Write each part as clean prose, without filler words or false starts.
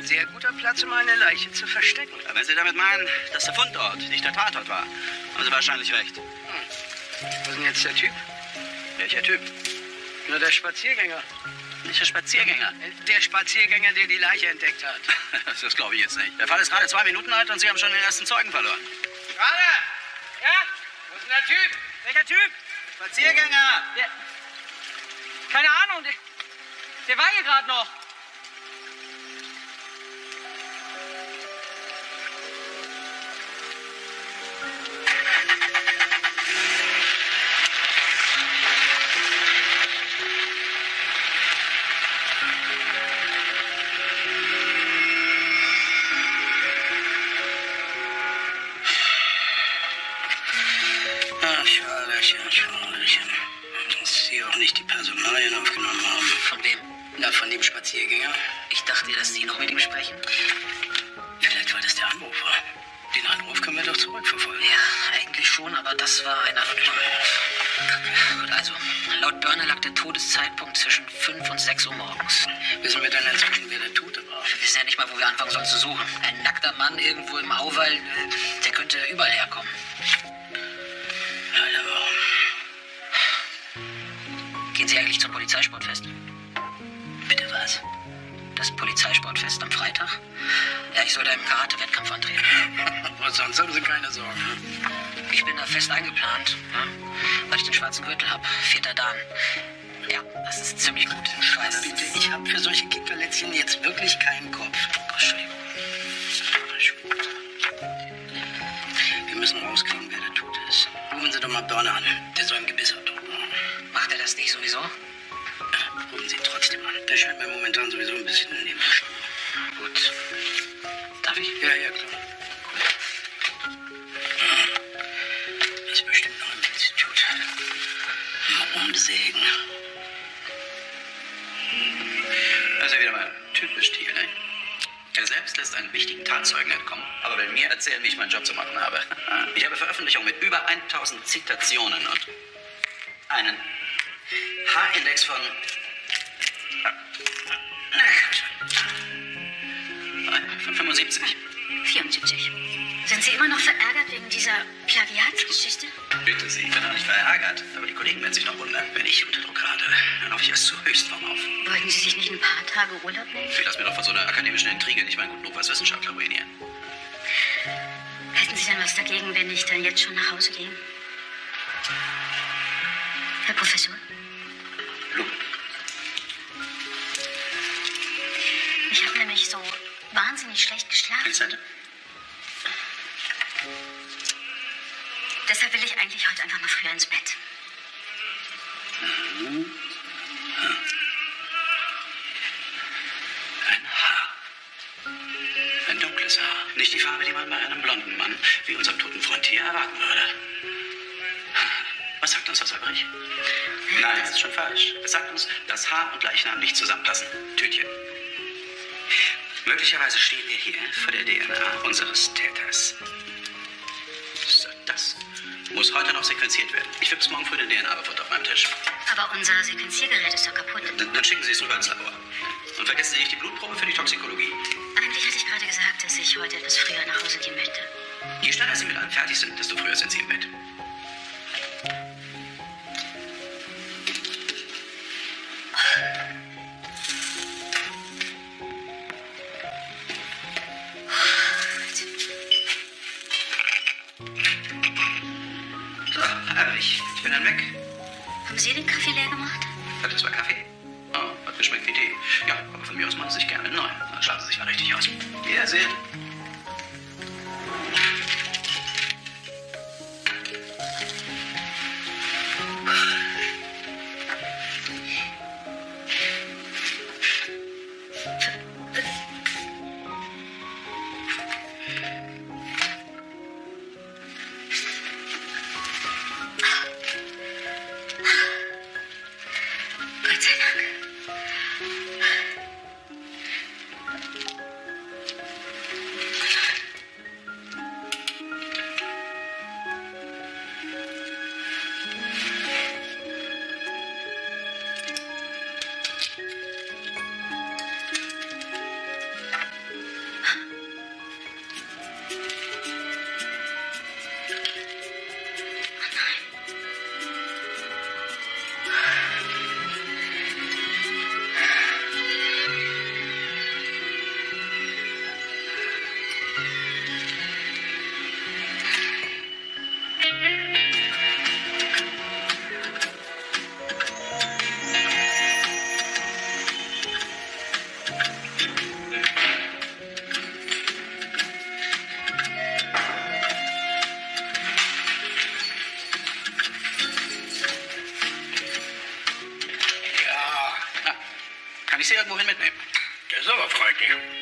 sehr guter Platz, um eine Leiche zu verstecken. Aber wenn Sie damit meinen, dass der Fundort nicht der Tatort war, haben Sie wahrscheinlich recht. Wo ist denn jetzt der Typ? Welcher Typ? Nur der Spaziergänger. Nicht der Spaziergänger. Der Spaziergänger, der die Leiche entdeckt hat. Das glaube ich jetzt nicht. Der Fall ist gerade 2 Minuten alt und Sie haben schon den ersten Zeugen verloren. Gerade! Ja? Wo ist denn der Typ? Welcher Typ? Spaziergänger! Keine Ahnung, der war hier gerade noch. Schade. Dass Sie auch nicht die Personalien aufgenommen haben. Von wem? Na, von dem Spaziergänger. Ich dachte, dass Sie noch mit ihm sprechen. Vielleicht war das der Anrufer. Den Anruf können wir doch zurückverfolgen. Ja, eigentlich schon, aber das war ein anonymer Anruf. Gut, also, laut Börner lag der Todeszeitpunkt zwischen 5 und 6 Uhr morgens. Wissen wir denn inzwischen, wer der Tote war? Wir wissen ja nicht mal, wo wir anfangen sollen zu suchen. Ein nackter Mann irgendwo im Auwald, der könnte überall herkommen. Ja, aber... Gehen Sie eigentlich zum Polizeisportfest? Bitte was? Das Polizeisportfest am Freitag? Ja, ich soll da im Karate-Wettkampf antreten. Und sonst haben Sie keine Sorgen. Ich bin da fest eingeplant, ja? Weil ich den schwarzen Gürtel habe. 4. Dan. Ja, das ist ziemlich gut. Bitte, ich habe für solche Kickerlätzchen jetzt wirklich keinen Kopf. Entschuldigung. Wir müssen rauskriegen, wer der Tote ist. Rufen Sie doch mal Börner an. Der soll einen Gebissabdruck machen. Macht er das nicht sowieso? Rufen Sie ihn trotzdem an. Der scheint mir momentan sowieso ein bisschen daneben zu stehen. Gut. Darf ich? Ja, klar. Ist bestimmt noch im Institut. Mal umsägen. Also wieder mal typisch Thiel, ne? Er selbst lässt einen wichtigen Tatzeugen entkommen, aber will mir erzählen, wie ich meinen Job zu machen habe. Ich habe Veröffentlichungen mit über 1000 Zitationen und einen H-Index von 75. 74. Sind Sie immer noch verärgert wegen dieser Plagiatsgeschichte? Bitte Sie, ich bin doch nicht verärgert. Aber die Kollegen werden sich noch wundern, wenn ich unter Druck gerate. Dann laufe ich erst zur Höchstform auf. Wollten Sie sich nicht ein paar Tage Urlaub nehmen? Ich lasse mir doch von so einer akademischen Intrige nicht meinen guten Ruf als Wissenschaftler ruinieren. Hätten Sie denn was dagegen, wenn ich dann jetzt schon nach Hause gehe? Herr Professor? Lupe. Ich habe nämlich so wahnsinnig schlecht geschlafen. Pinzette? Deshalb will ich eigentlich heute einfach mal früher ins Bett. Ein Haar. Ein dunkles Haar. Nicht die Farbe, die man bei einem blonden Mann wie unserem toten Freund hier erwarten würde. Was sagt uns das, Albrecht? Nein, das ist schon falsch. Es sagt uns, dass Haar und Leichnam nicht zusammenpassen. Tütchen. Möglicherweise stehen wir hier vor der DNA unseres Täters. Das muss heute noch sequenziert werden. Ich will bis morgen früh den DNA-Befund auf meinem Tisch. Aber unser Sequenziergerät ist doch kaputt. Dann schicken Sie es rüber ins Labor. Und vergessen Sie nicht die Blutprobe für die Toxikologie. Eigentlich hatte ich gerade gesagt, dass ich heute etwas früher nach Hause gehen möchte. Je schneller Sie mit allem fertig sind, desto früher sind Sie im Bett. So, Albrecht, ich bin dann weg. Haben Sie den Kaffee leer gemacht? Das war Kaffee. Oh, hat geschmeckt wie Tee. Ja, aber von mir aus machen Sie sich gerne einen neuen. Dann schlafen Sie sich mal richtig aus. Wiedersehen. Gott sei Dank.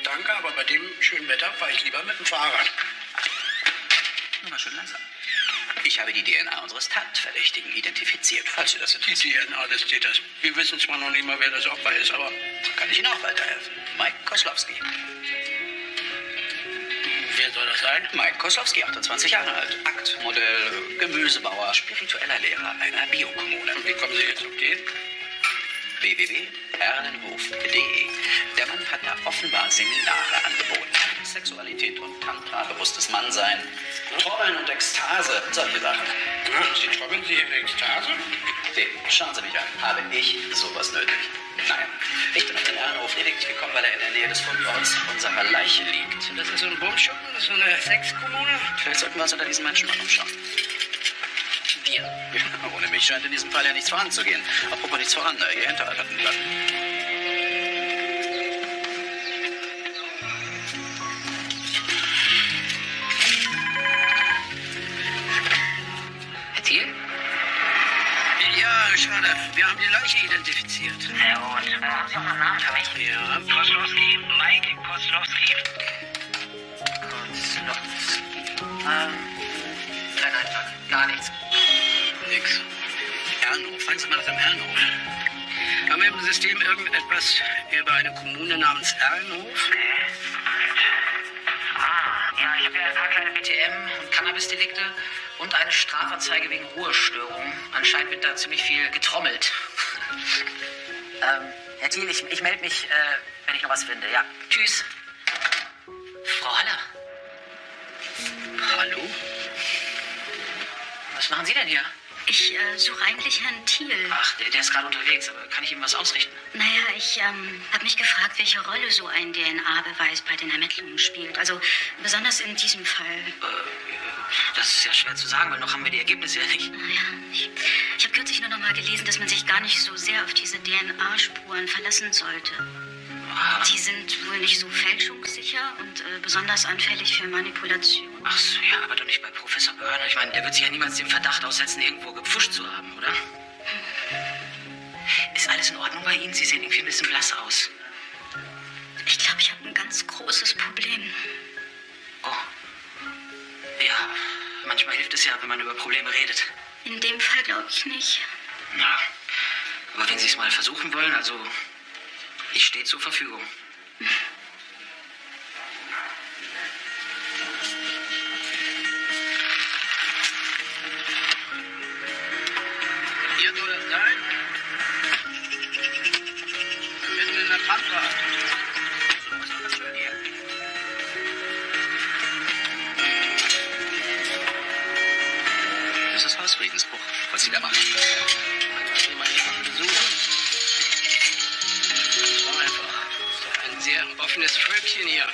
danke, aber bei dem schönen Wetter fahre ich lieber mit dem Fahrrad. Nur mal schön langsam. Ich habe die DNA unseres Tatverdächtigen identifiziert, falls Sie das Die interessiert. DNA des Täters. Wir wissen zwar noch nicht mal, wer das Opfer ist, aber Kann ich Ihnen auch weiterhelfen? Mike Koslowski. wer soll das sein? Mike Koslowski, 28 Jahre alt. Aktmodell, Gemüsebauer, spiritueller Lehrer einer Biokommune. Und wie kommen Sie jetzt auf den? www.erlenhof.de. Der Mann hat da offenbar Seminare angeboten. Sexualität und Tantra, bewusstes Mannsein, Trommeln und Ekstase, solche Sachen. Sie trommeln Sie in Ekstase? Okay, schauen Sie mich an. Habe ich sowas nötig? Nein. Ich bin auf den Erlenhof lediglich gekommen, weil er in der Nähe des Fundorts unserer Leiche liegt. Und das ist so ein Bumschuppen, so eine Sexkommune? Vielleicht sollten wir uns unter diesen Menschen mal umschauen. Wir. Ja, ohne mich scheint in diesem Fall ja nichts voranzugehen. Apropos nichts voran, Ihr Hinterhalt hat einen Plan. Herr Thiel? Ja, schade. Wir haben die Leiche identifiziert. Sehr gut. Haben Sie auch noch einen Namen für mich? Ja. Koslowski. Mike Koslowski. Kein Eintrag. Gar nichts. Nix. Erlenhof, fragen Sie mal nach dem Erlenhof. Haben wir im System irgendetwas über eine Kommune namens Erlenhof? Ja, ich habe ja ein paar kleine BTM und Cannabisdelikte und eine Strafanzeige wegen Ruhestörung. Anscheinend wird da ziemlich viel getrommelt. Herr Thiel, ich melde mich, wenn ich noch was finde. Ja, tschüss. Frau Haller. Hallo? Was machen Sie denn hier? Ich suche eigentlich Herrn Thiel. Ach, der ist gerade unterwegs, aber kann ich ihm was ausrichten? Naja, ich habe mich gefragt, welche Rolle so ein DNA-Beweis bei den Ermittlungen spielt. Also besonders in diesem Fall. Das ist ja schwer zu sagen, weil noch haben wir die Ergebnisse ja nicht. Naja, ich habe kürzlich nur noch mal gelesen, dass man sich gar nicht so sehr auf diese DNA-Spuren verlassen sollte. Die sind wohl nicht so fälschungssicher und besonders anfällig für Manipulation. Ach so, ja, aber doch nicht bei Professor Börner. Ich meine, der wird sich ja niemals dem Verdacht aussetzen, irgendwo gepfuscht zu haben, oder? Ist alles in Ordnung bei Ihnen? Sie sehen irgendwie ein bisschen blass aus. Ich glaube, ich habe ein ganz großes Problem. Oh. Ja, manchmal hilft es ja, wenn man über Probleme redet. In dem Fall glaube ich nicht. Na, aber wenn Sie es mal versuchen wollen, also ich stehe zur Verfügung. Hier soll es sein. Mitten in der Pampa. Was ist das schön hier? Das ist Hausfriedensbruch, was Sie da machen. Jemand besuchen. Das war einfach ein sehr offenes Völkchen hier.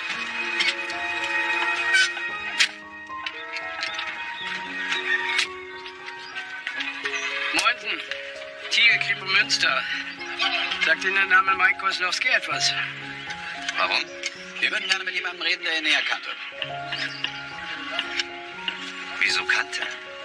Moinsen, Thiel, Kripo Münster. Sagt Ihnen der Name Mike Koslowski etwas? Warum? Wir würden gerne mit jemandem reden, der ihn näher kannte. Wieso kannte?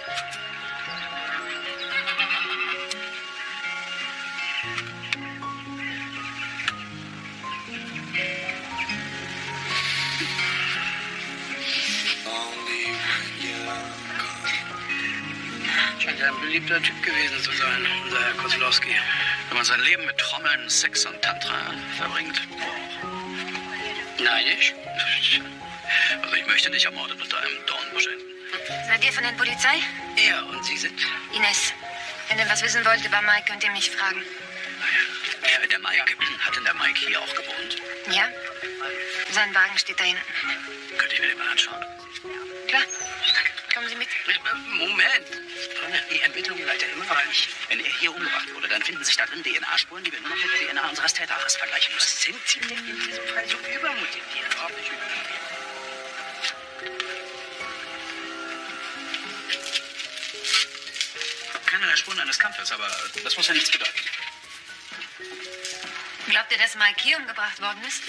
Scheint ja ein beliebter Typ gewesen zu sein, unser Herr Koslowski. Wenn man sein Leben mit Trommeln, Sex und Tantra verbringt. Nein, ich? Also ich möchte nicht ermordet unter einem Dornbusch enden. Seid ihr von der Polizei? Er und Sie sind? Ines, wenn ihr was wissen wollt über Mike, könnt ihr mich fragen. Der Mike, hat denn der Mike hier auch gewohnt? Ja? Sein Wagen steht da hinten. Könnte ich mir den mal anschauen? Klar. Kommen Sie mit. Moment. Die Ermittlungen weiter immer nicht. Wenn er hier umgebracht wurde, dann finden sich da drin DNA-Spuren, die wir nur noch mit der DNA unseres Täters vergleichen müssen. Was sind Sie denn in diesem Fall so übermotiviert? Überhaupt nicht übermotiviert. Keinerlei Spuren eines Kampfes, aber das muss ja nichts bedeuten. Glaubt ihr, dass Mike hier umgebracht worden ist?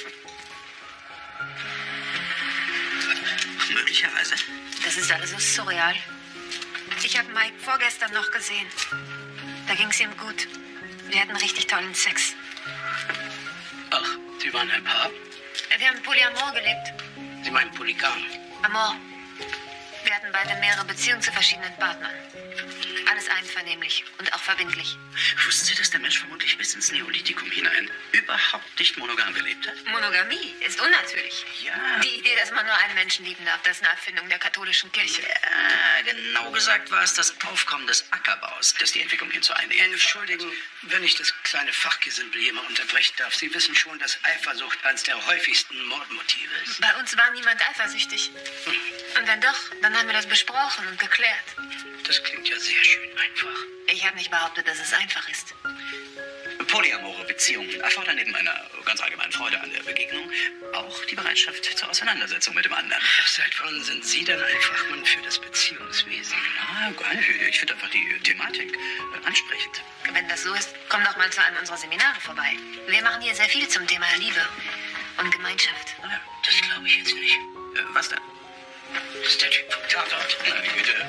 Möglicherweise. Das ist alles so surreal. Ich habe Mike vorgestern noch gesehen. Da ging es ihm gut. Wir hatten richtig tollen Sex. Ach, Sie waren ein Paar? Wir haben Polyamor gelebt. Sie meinen Polygam? Amor. Wir hatten beide mehrere Beziehungen zu verschiedenen Partnern. Alles einvernehmlich und auch verbindlich. Wussten Sie, dass der Mensch vermutlich bis ins Neolithikum hinein überhaupt nicht monogam gelebt hat? Monogamie ist unnatürlich. Ja. Die Idee, dass man nur einen Menschen lieben darf, das ist eine Erfindung der katholischen Kirche. Ja, genau gesagt war es das Aufkommen des Ackerbaus, das die Entwicklung hin zur Einigung. Entschuldigen, wenn ich das kleine Fachgesimpel hier mal unterbrechen darf. Sie wissen schon, dass Eifersucht eines der häufigsten Mordmotive ist. Bei uns war niemand eifersüchtig. Und wenn doch, dann haben wir das besprochen und geklärt. Das klingt ja sehr schön einfach. Ich habe nicht behauptet, dass es einfach ist. Polyamore Beziehungen erfordern neben einer ganz allgemeinen Freude an der Begegnung auch die Bereitschaft zur Auseinandersetzung mit dem anderen. Seit wann sind Sie denn ein Fachmann für das Beziehungswesen? Ah, gar nicht. Ich finde einfach die Thematik ansprechend. Wenn das so ist, komm doch mal zu einem unserer Seminare vorbei. Wir machen hier sehr viel zum Thema Liebe und Gemeinschaft. Ah, ja. Das glaube ich jetzt nicht. Was denn? Das ist der Typ vom Tatort. Meine Güte.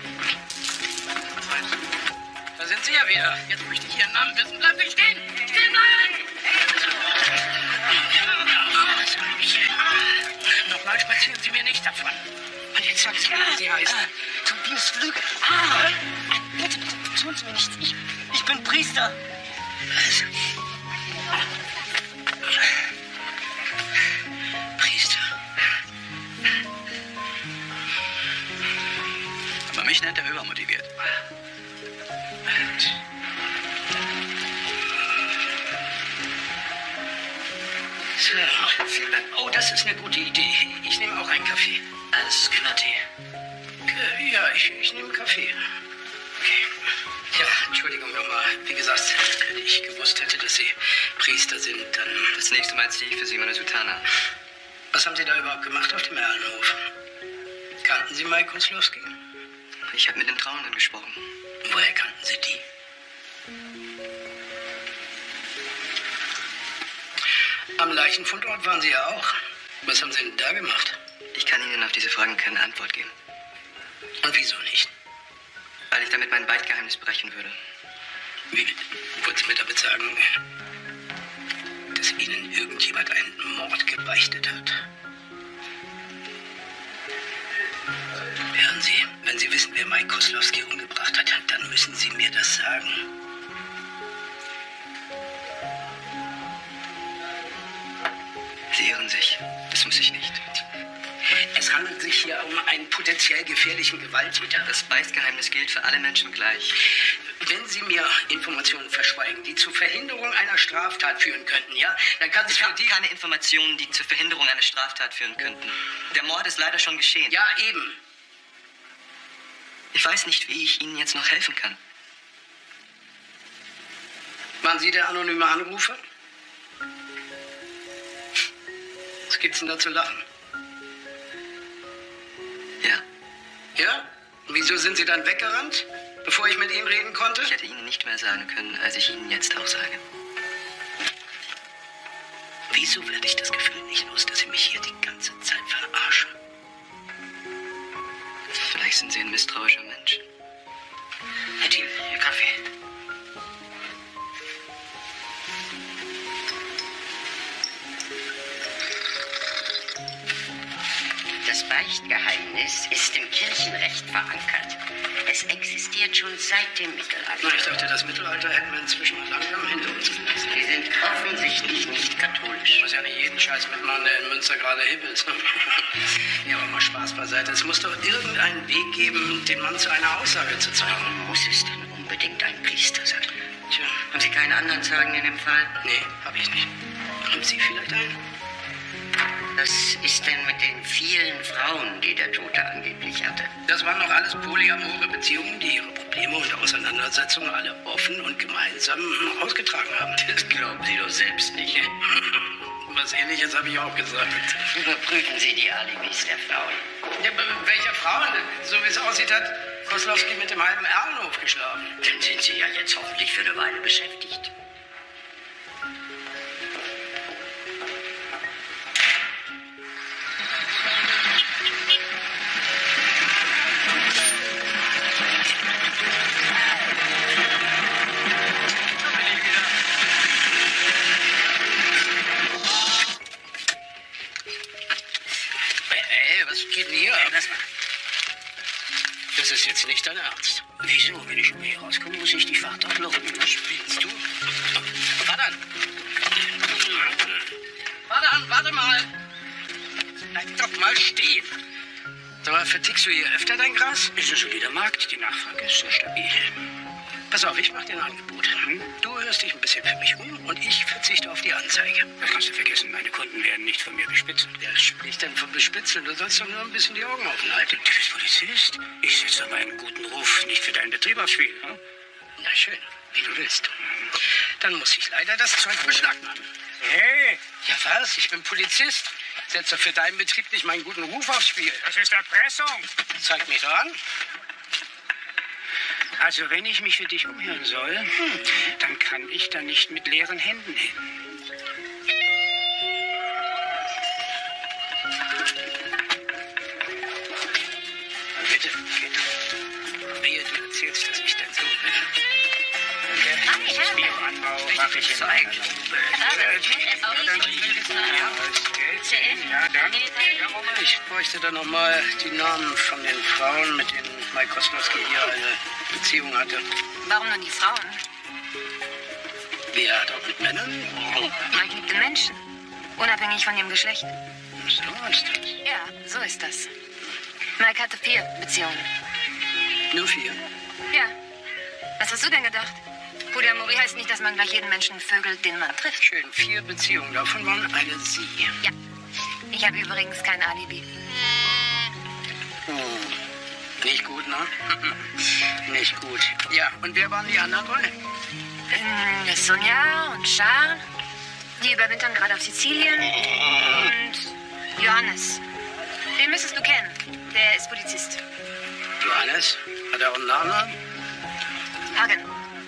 Da sind Sie ja wieder. Jetzt möchte ich Ihren Namen wissen. Bleiben Sie stehen! Stehen bleiben! Nochmal spazieren Sie mir nicht davon. Und jetzt sagen Sie mir, wie Sie heißen. Tobias Flügel. Bitte, tun Sie mir nichts. Ich bin Priester. Priester. Aber mich nennt er übermotiviert. So, vielen Dank. Oh, das ist eine gute Idee. Ich nehme auch einen Kaffee. Alles Künnertee. Ja, ich nehme Kaffee. Okay. Ja, Entschuldigung nochmal. Wie gesagt, wenn ich gewusst hätte, dass Sie Priester sind, dann... Das nächste Mal ziehe ich für Sie meine Sutana an. Was haben Sie da überhaupt gemacht auf dem Erlenhof? Kannten Sie Mike Koslowski? Ich habe mit den Trauenden gesprochen. Woher kannten Sie die? Am Leichenfundort waren Sie ja auch. Was haben Sie denn da gemacht? Ich kann Ihnen auf diese Fragen keine Antwort geben. Und wieso nicht? Weil ich damit mein Beichtgeheimnis brechen würde. Wie, wollen Sie mir damit sagen, dass Ihnen irgendjemand einen Mord gebeichtet hat? Hören Sie, wenn Sie wissen, wer Mike Koslowski umgebracht hat, dann müssen Sie mir das sagen. Sie irren sich. Das muss ich nicht. Es handelt sich hier um einen potenziell gefährlichen Gewalttäter. Das Beichtgeheimnis gilt für alle Menschen gleich. Wenn Sie mir Informationen verschweigen, die zur Verhinderung einer Straftat führen könnten, ja, dann kann sich Ich für habe die... keine Informationen, die zur Verhinderung einer Straftat führen könnten. Der Mord ist leider schon geschehen. Ja, eben. Ich weiß nicht, wie ich Ihnen jetzt noch helfen kann. Waren Sie der anonyme Anrufer? Was gibt's denn da zu lachen? Ja, Ja? Wieso sind Sie dann weggerannt, bevor ich mit ihm reden konnte? ich hätte Ihnen nicht mehr sagen können, als ich Ihnen jetzt auch sage. Wieso werde ich das Gefühl nicht los, dass Sie mich hier die ganze Zeit verarschen? Vielleicht sind Sie ein misstrauischer Mensch. Herr Thiel, Ihr Kaffee. Das Beichtgeheimnis ist im Kirchenrecht verankert. Es existiert schon seit dem Mittelalter. Ich dachte, das Mittelalter hätten wir inzwischen mal langsam hinter uns gelassen. Sie sind offensichtlich nicht katholisch. Ich muss ja nicht jeden Scheiß mitmachen, der in Münster gerade hip ist. Ja, aber mal Spaß beiseite. Es muss doch irgendeinen Weg geben, den Mann zu einer Aussage zu zwingen. Warum muss es denn unbedingt ein Priester sein? Tja, Haben Sie keinen anderen Zeugen in dem Fall? nee, habe ich nicht. Haben Sie vielleicht einen? Was ist denn mit den vielen Frauen, die der Tote angeblich hatte? Das waren doch alles polyamore Beziehungen, die ihre Probleme und Auseinandersetzungen alle offen und gemeinsam ausgetragen haben. Das glauben Sie doch selbst nicht. Was Ähnliches habe ich auch gesagt. Überprüfen Sie die Alibis der Frauen. Ja, welcher Frauen? So wie es aussieht, hat Koslowski mit dem halben Erlenhof geschlafen. Dann sind Sie ja jetzt hoffentlich für eine Weile beschäftigt. Hey, was geht denn hier ab? Das ist jetzt nicht dein Ernst. Wieso? Wenn ich hier rauskomme, muss ich die Fahrt ablocken. Was spielst du? Warte mal. Bleib doch mal stehen. Sag mal, vertickst du hier öfter dein Gras? Ist ein solider Markt. Die Nachfrage ist sehr stabil. Pass auf, ich mach dir ein Angebot. Du hörst dich ein bisschen für mich um und ich verzichte auf die Anzeige. Das kannst du vergessen. Meine Kunden werden nicht von mir bespitzt. Wer spricht denn von Bespitzeln? Du sollst doch nur ein bisschen die Augen offen halten. Du bist Polizist. Ich setze doch meinen guten Ruf nicht für deinen Betrieb aufs Spiel. Hm? Na schön, wie du willst. Dann muss ich leider das Zeug beschlagnahmen. Hey, Ja was? Ich bin Polizist. Setze für deinen Betrieb nicht meinen guten Ruf aufs Spiel. das ist Erpressung. Zeig mich doch an. Also, wenn ich mich für dich umhören soll, dann kann ich da nicht mit leeren Händen hin. Bitte, bitte. Wehe, du erzählst, dass ich dein Sohn bin. Bioanbau mache ich in meiner Laube. Ja, dann. Ich bräuchte dann nochmal die Namen von den Frauen, mit denen Mike Koslowski hier eine Beziehung hatte. Warum nur die Frauen? Wer hat auch mit Männern? Mike liebt den Menschen. Unabhängig von ihrem Geschlecht. So ist das. Ja, so ist das. Mike hatte 4 Beziehungen. Nur 4. Ja. Was hast du denn gedacht? Polyamorie heißt nicht, dass man gleich jeden Menschen vögelt, den man trifft. Schön, 4 Beziehungen. Davon waren eine Sie. Ja. Ich habe übrigens kein Alibi. Nicht gut, ne? Nicht gut. Ja, und wer waren die anderen 3? Sonja und Charles. Die überwintern gerade auf Sizilien. Und Johannes. Den müsstest du kennen. Der ist Polizist. Johannes? Hat er auch einen Nachnamen? Hagen.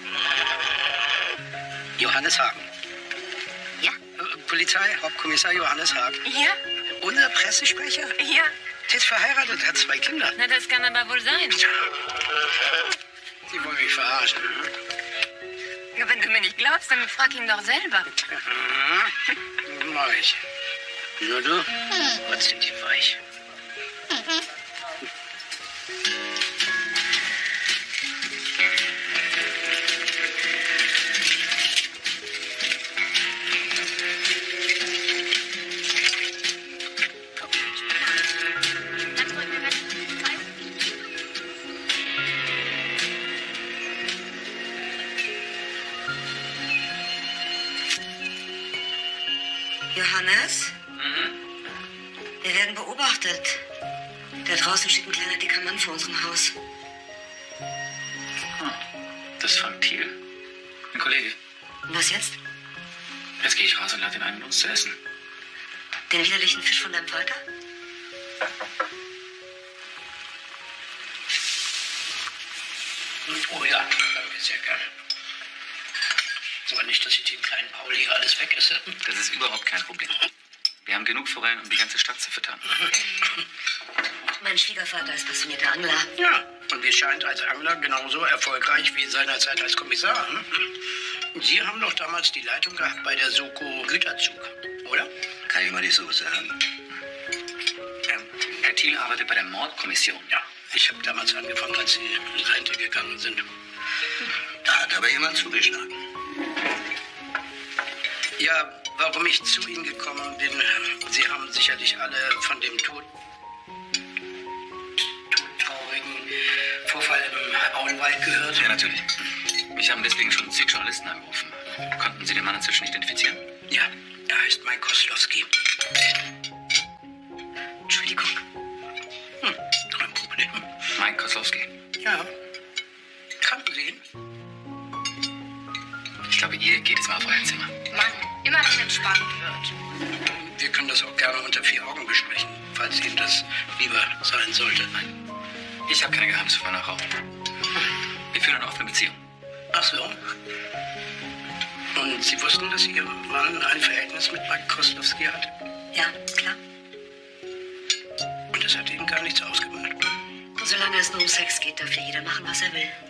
Johannes Hagen. Ja. Polizei, Hauptkommissar Johannes Hagen. Ja? Unser Pressesprecher? Ja. Der ist verheiratet, hat 2 Kinder. Na, das kann aber wohl sein. Sie wollen mich verarschen. Ja, wenn du mir nicht glaubst, dann frag ihn doch selber. Mach ich. Nur du? Was sind die weich? Johannes? Wir werden beobachtet. Da draußen steht ein kleiner dicker Mann vor unserem Haus. Das ist Frank Thiel. Ein Kollege. Und was jetzt? Jetzt gehe ich raus und lade ihn ein, mit uns zu essen. Den widerlichen Fisch von deinem Vater? Oh ja, danke, sehr gerne. Aber nicht, dass ich den kleinen Paul hier alles wegesse. Das ist überhaupt kein Problem. Wir haben genug Forellen, um die ganze Stadt zu füttern. Mein Schwiegervater ist passionierter Angler. Ja, und wir scheint als Angler genauso erfolgreich wie seinerzeit als Kommissar. Sie haben doch damals die Leitung gehabt bei der Soko Güterzug, oder? Kann ich mal nicht so sagen. Herr Thiel arbeitet bei der Mordkommission. Ja, ich habe damals angefangen, als Sie in Rente gegangen sind. Da hat aber jemand zugeschlagen. Ja, warum ich zu Ihnen gekommen bin, Sie haben sicherlich alle von dem todtraurigen Vorfall im Auenwald gehört. Ja, natürlich. Mich haben deswegen schon zig Journalisten angerufen. Konnten Sie den Mann inzwischen identifizieren? Ja, er heißt Mike Koslowski. Entschuldigung. Kein Problem. Mike Koslowski. Ja. Kannten Sie ihn? Ich glaube, ihr geht jetzt mal auf euer Zimmer. Mann, immer wenn es spannend wird. Wir können das auch gerne unter 4 Augen besprechen, falls Ihnen das lieber sein sollte. Nein. Ich habe keine Geheimnisse von meiner Frau. Wir führen eine offene Beziehung. Ach so. Und Sie wussten, dass Ihr Mann ein Verhältnis mit Mike Koslowski hat? Ja, klar. Und das hat Ihnen gar nichts ausgemacht? Solange es nur um Sex geht, darf ja jeder machen, was er will.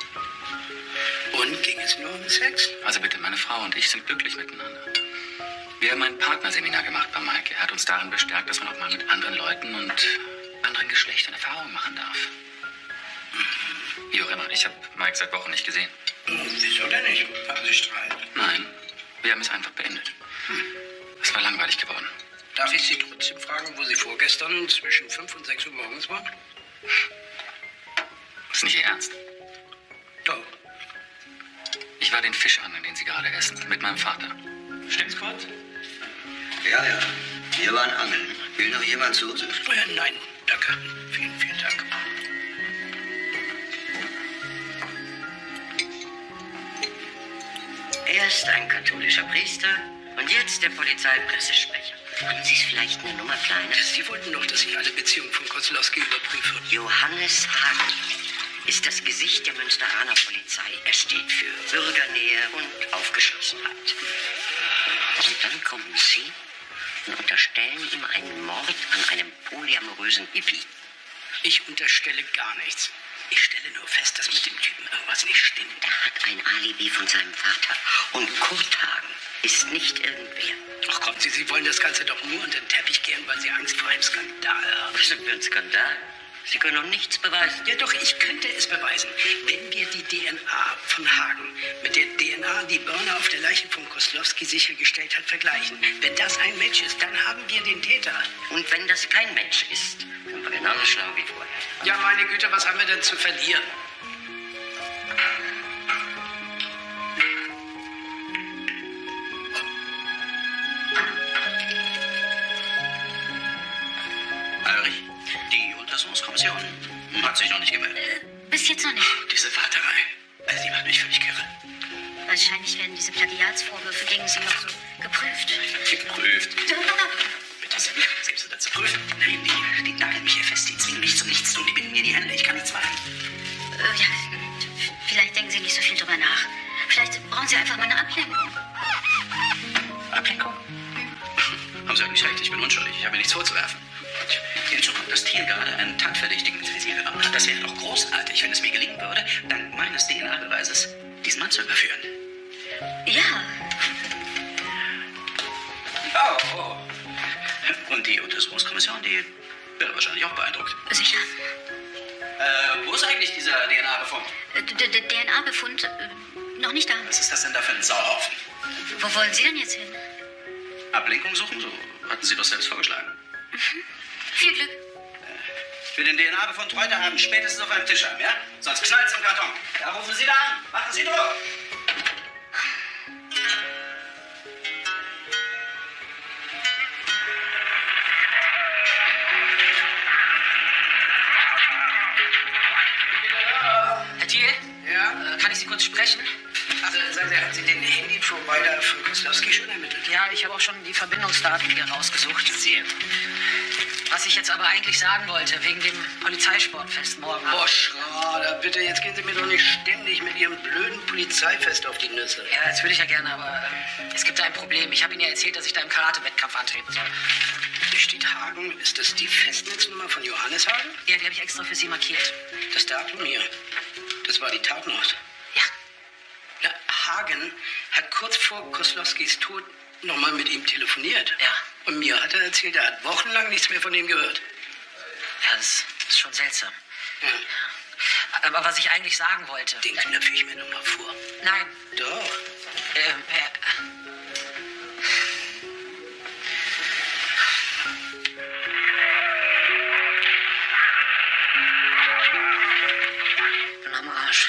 Und ging es nur um Sex? Also bitte, meine Frau und ich sind glücklich miteinander. Wir haben ein Partnerseminar gemacht bei Mike. Er hat uns darin bestärkt, dass man auch mal mit anderen Leuten und anderen Geschlechtern Erfahrungen machen darf. Wie auch immer, ich habe Mike seit Wochen nicht gesehen. Wieso denn nicht? Haben Sie Streit? Nein, wir haben es einfach beendet. Es war langweilig geworden. Darf ich Sie trotzdem fragen, wo Sie vorgestern zwischen 5 und 6 Uhr morgens waren? Ist nicht Ihr Ernst? Doch. Ich war den Fisch an, den Sie gerade essen, mit meinem Vater. Stimmt's, Kurt? Ja. Wir waren angeln. Will noch jemand zu uns? Nein, danke. Vielen, vielen Dank. Erst ein katholischer Priester und jetzt der Polizeipressesprecher. Haben Sie es vielleicht eine Nummer kleiner? Sie wollten doch, dass ich alle Beziehungen von Kozlowski überprüfe. Johannes Hagen ist das Gesicht der Münsteraner Polizei. Er steht für Bürgernähe und Aufgeschlossenheit. Und dann kommen Sie und unterstellen ihm einen Mord an einem polyamorösen Hippie. Ich unterstelle gar nichts. Ich stelle nur fest, dass mit dem Typen irgendwas nicht stimmt. Er hat ein Alibi von seinem Vater. Und Kurt Hagen ist nicht irgendwer. Ach Gott, Sie wollen das Ganze doch nur unter den Teppich kehren, weil Sie Angst vor einem Skandal haben. Was ist denn für ein Skandal? Sie können doch nichts beweisen. Ja doch, ich könnte es beweisen. Wenn wir die DNA von Hagen mit der DNA, die Börner auf der Leiche von Kozlowski sichergestellt hat, vergleichen. Wenn das ein Match ist, dann haben wir den Täter. Und wenn das kein Match ist, sind wir genauso schlau wie vorher. Ja, meine Güte, was haben wir denn zu verlieren? Ulrich, die Untersuchungskommission hat sich noch nicht gemeldet. Bis jetzt noch nicht. Diese Warterei, also die macht mich völlig kirre. Wahrscheinlich werden diese Plagiatsvorwürfe gegen Sie noch so geprüft. Geprüft? Bitte sehr, was gibst du da zu prüfen? Nein, die nageln mich hier fest, die zwingen mich zu nichts tun, die binden mir die Hände, ich kann nichts machen. Ja, vielleicht denken Sie nicht so viel drüber nach. Vielleicht brauchen Sie einfach mal eine Ablenkung. Ablenkung? Haben Sie eigentlich recht, ich bin unschuldig, ich habe mir nichts vorzuwerfen. Hinzu kommt, dass Thiel gerade einen Tatverdächtigen ins Visier genommen hat. Das wäre doch großartig, wenn es mir gelingen würde, dank meines DNA-Beweises diesen Mann zu überführen. Ja. Oh. Und die Untersuchungskommission, die wäre wahrscheinlich auch beeindruckt. Sicher. Wo ist eigentlich dieser DNA-Befund? Der DNA-Befund noch nicht da. Was ist das denn da für ein Sauhaufen? Wo wollen Sie denn jetzt hin? Ablenkung suchen? So hatten Sie doch selbst vorgeschlagen. Viel Glück. Ich will den DNA-Befund heute Abend spätestens auf einem Tisch haben, ja? Sonst knallt's im Karton. Da rufen Sie da an. Machen Sie Druck. Herr Thiel? Ja? Kann ich Sie kurz sprechen? Also, sagen Sie, haben Sie den Handy-Provider von Kozlowski schon ermittelt? Ja, ich habe auch schon die Verbindungsdaten hier rausgesucht. Sehr. Was ich jetzt aber eigentlich sagen wollte, wegen dem Polizeisportfest morgen. Boah, Schrader, bitte, jetzt gehen Sie mir doch nicht ständig mit Ihrem blöden Polizeifest auf die Nüsse. Ja, das würde ich ja gerne, aber es gibt da ein Problem. Ich habe Ihnen ja erzählt, dass ich da im Karate-Wettkampf antreten soll. Hier steht Hagen. Ist das die Festnetznummer von Johannes Hagen? Ja, die habe ich extra für Sie markiert. Das Datum hier, das war die Tatnacht. Ja. Na, Hagen hat kurz vor Kozlowskis Tod nochmal mit ihm telefoniert. Ja. Und mir hat er erzählt, er hat wochenlang nichts mehr von ihm gehört. Ja, das ist schon seltsam. Ja. Aber was ich eigentlich sagen wollte... Den knöpfe ich mir nochmal vor. Nein. Doch. Bin am Arsch.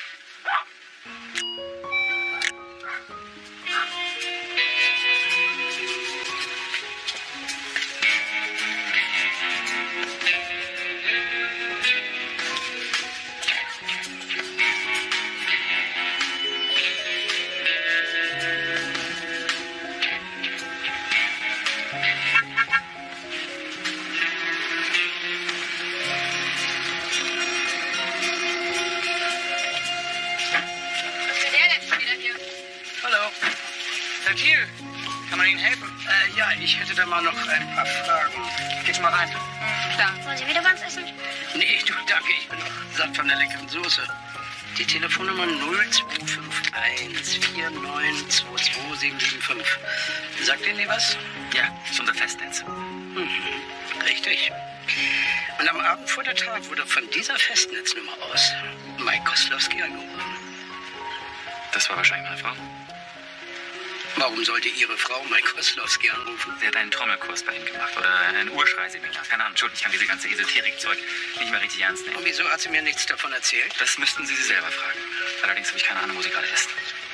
Hallo. Herr Thiel, kann man Ihnen helfen? Ja, ich hätte da mal noch ein paar Fragen. Geht mal rein. Klar. Wollen Sie wieder was essen? Nee, du, danke, ich bin noch satt von der leckeren Soße. Die Telefonnummer 0251 4922775. Sagt Ihnen die was? Ja, ist unser Festnetz. Richtig. Und am Abend vor der Tat wurde von dieser Festnetznummer aus Mike Koslowski angerufen. Das war wahrscheinlich meine Frau. Warum sollte Ihre Frau Mike Koslowski anrufen? Sie hat einen Trommelkurs bei ihm gemacht oder ein Urschreiseminar. Keine Ahnung, Entschuldigung, ich kann diese ganze Esoterik-Zeug nicht mehr richtig ernst nehmen. Und wieso hat sie mir nichts davon erzählt? Das müssten Sie selber fragen. Allerdings habe ich keine Ahnung, wo sie gerade ist.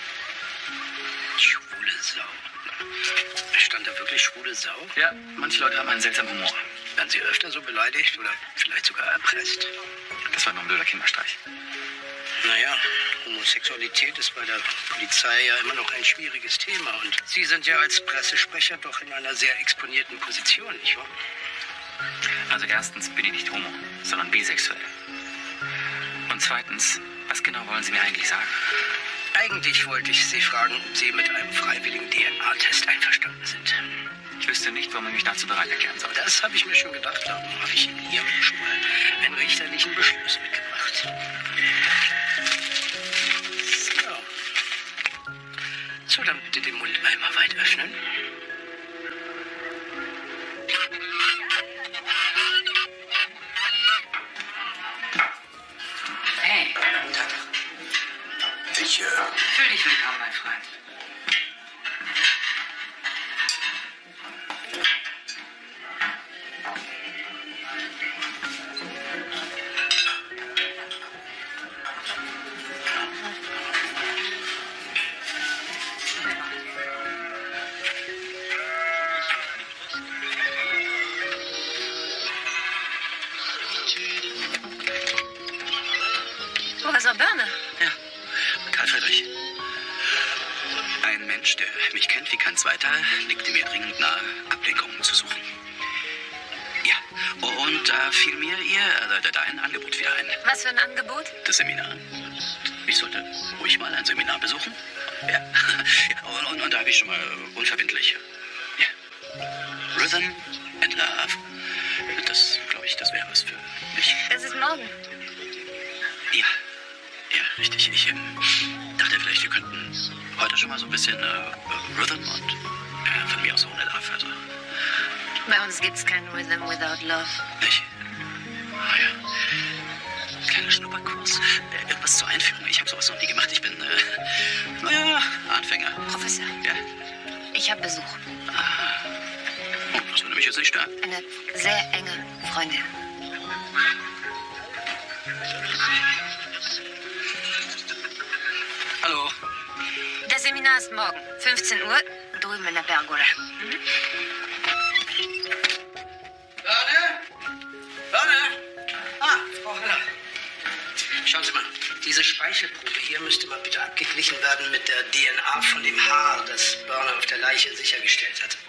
Schwule Sau. Stand da wirklich schwule Sau? Ja, manche Leute haben einen seltsamen Humor. Werden Sie öfter so beleidigt oder vielleicht sogar erpresst? Das war nur ein blöder Kinderstreich. Naja, Homosexualität ist bei der Polizei ja immer noch ein schwieriges Thema. Und Sie sind ja als Pressesprecher doch in einer sehr exponierten Position, nicht wahr? Also erstens bin ich nicht homo, sondern bisexuell. Und zweitens, was genau wollen Sie mir eigentlich sagen? Eigentlich wollte ich Sie fragen, ob Sie mit einem freiwilligen DNA-Test einverstanden sind. Ich wüsste nicht, warum ich mich dazu bereit erklären soll. Das habe ich mir schon gedacht. Darum habe ich Ihnen hier schon mal einen richterlichen Beschluss mitgebracht. So, dann bitte den Mund einmal weit öffnen. Hey, Guten Tag. fühl dich willkommen, mein Freund. Professor Börne. Ja, Karl Friedrich. Ein Mensch, der mich kennt wie kein zweiter, legte mir dringend nahe, Ablenkungen zu suchen. Ja, und da fiel mir dein Angebot wieder ein. Was für ein Angebot? Das Seminar. Ich sollte ruhig mal ein Seminar besuchen. Ja, ja und da habe ich schon mal unverbindlich. Ja. Rhythm and Love. Das, glaube ich, das wäre was für mich. Das ist morgen. Ja, ja, richtig. Ich dachte vielleicht, wir könnten heute schon mal so ein bisschen Rhythm und von mir aus ohne Love. Also, Bei uns gibt's kein Rhythm without love. nicht? Ah ja. Kleiner Schnupperkurs. Irgendwas zur Einführung. Ich habe sowas noch nie gemacht. Ich bin, naja, Anfänger. Professor, Ja. ich habe Besuch. Oh, das würde mich jetzt nicht stören. Eine sehr enge Freundin. Hallo. Das Seminar ist morgen, 15 Uhr, drüben in der Pergola. Frau Haller. Schauen Sie mal, diese Speichelprobe hier müsste mal bitte abgeglichen werden mit der DNA von dem Haar, das Börner auf der Leiche sichergestellt hat.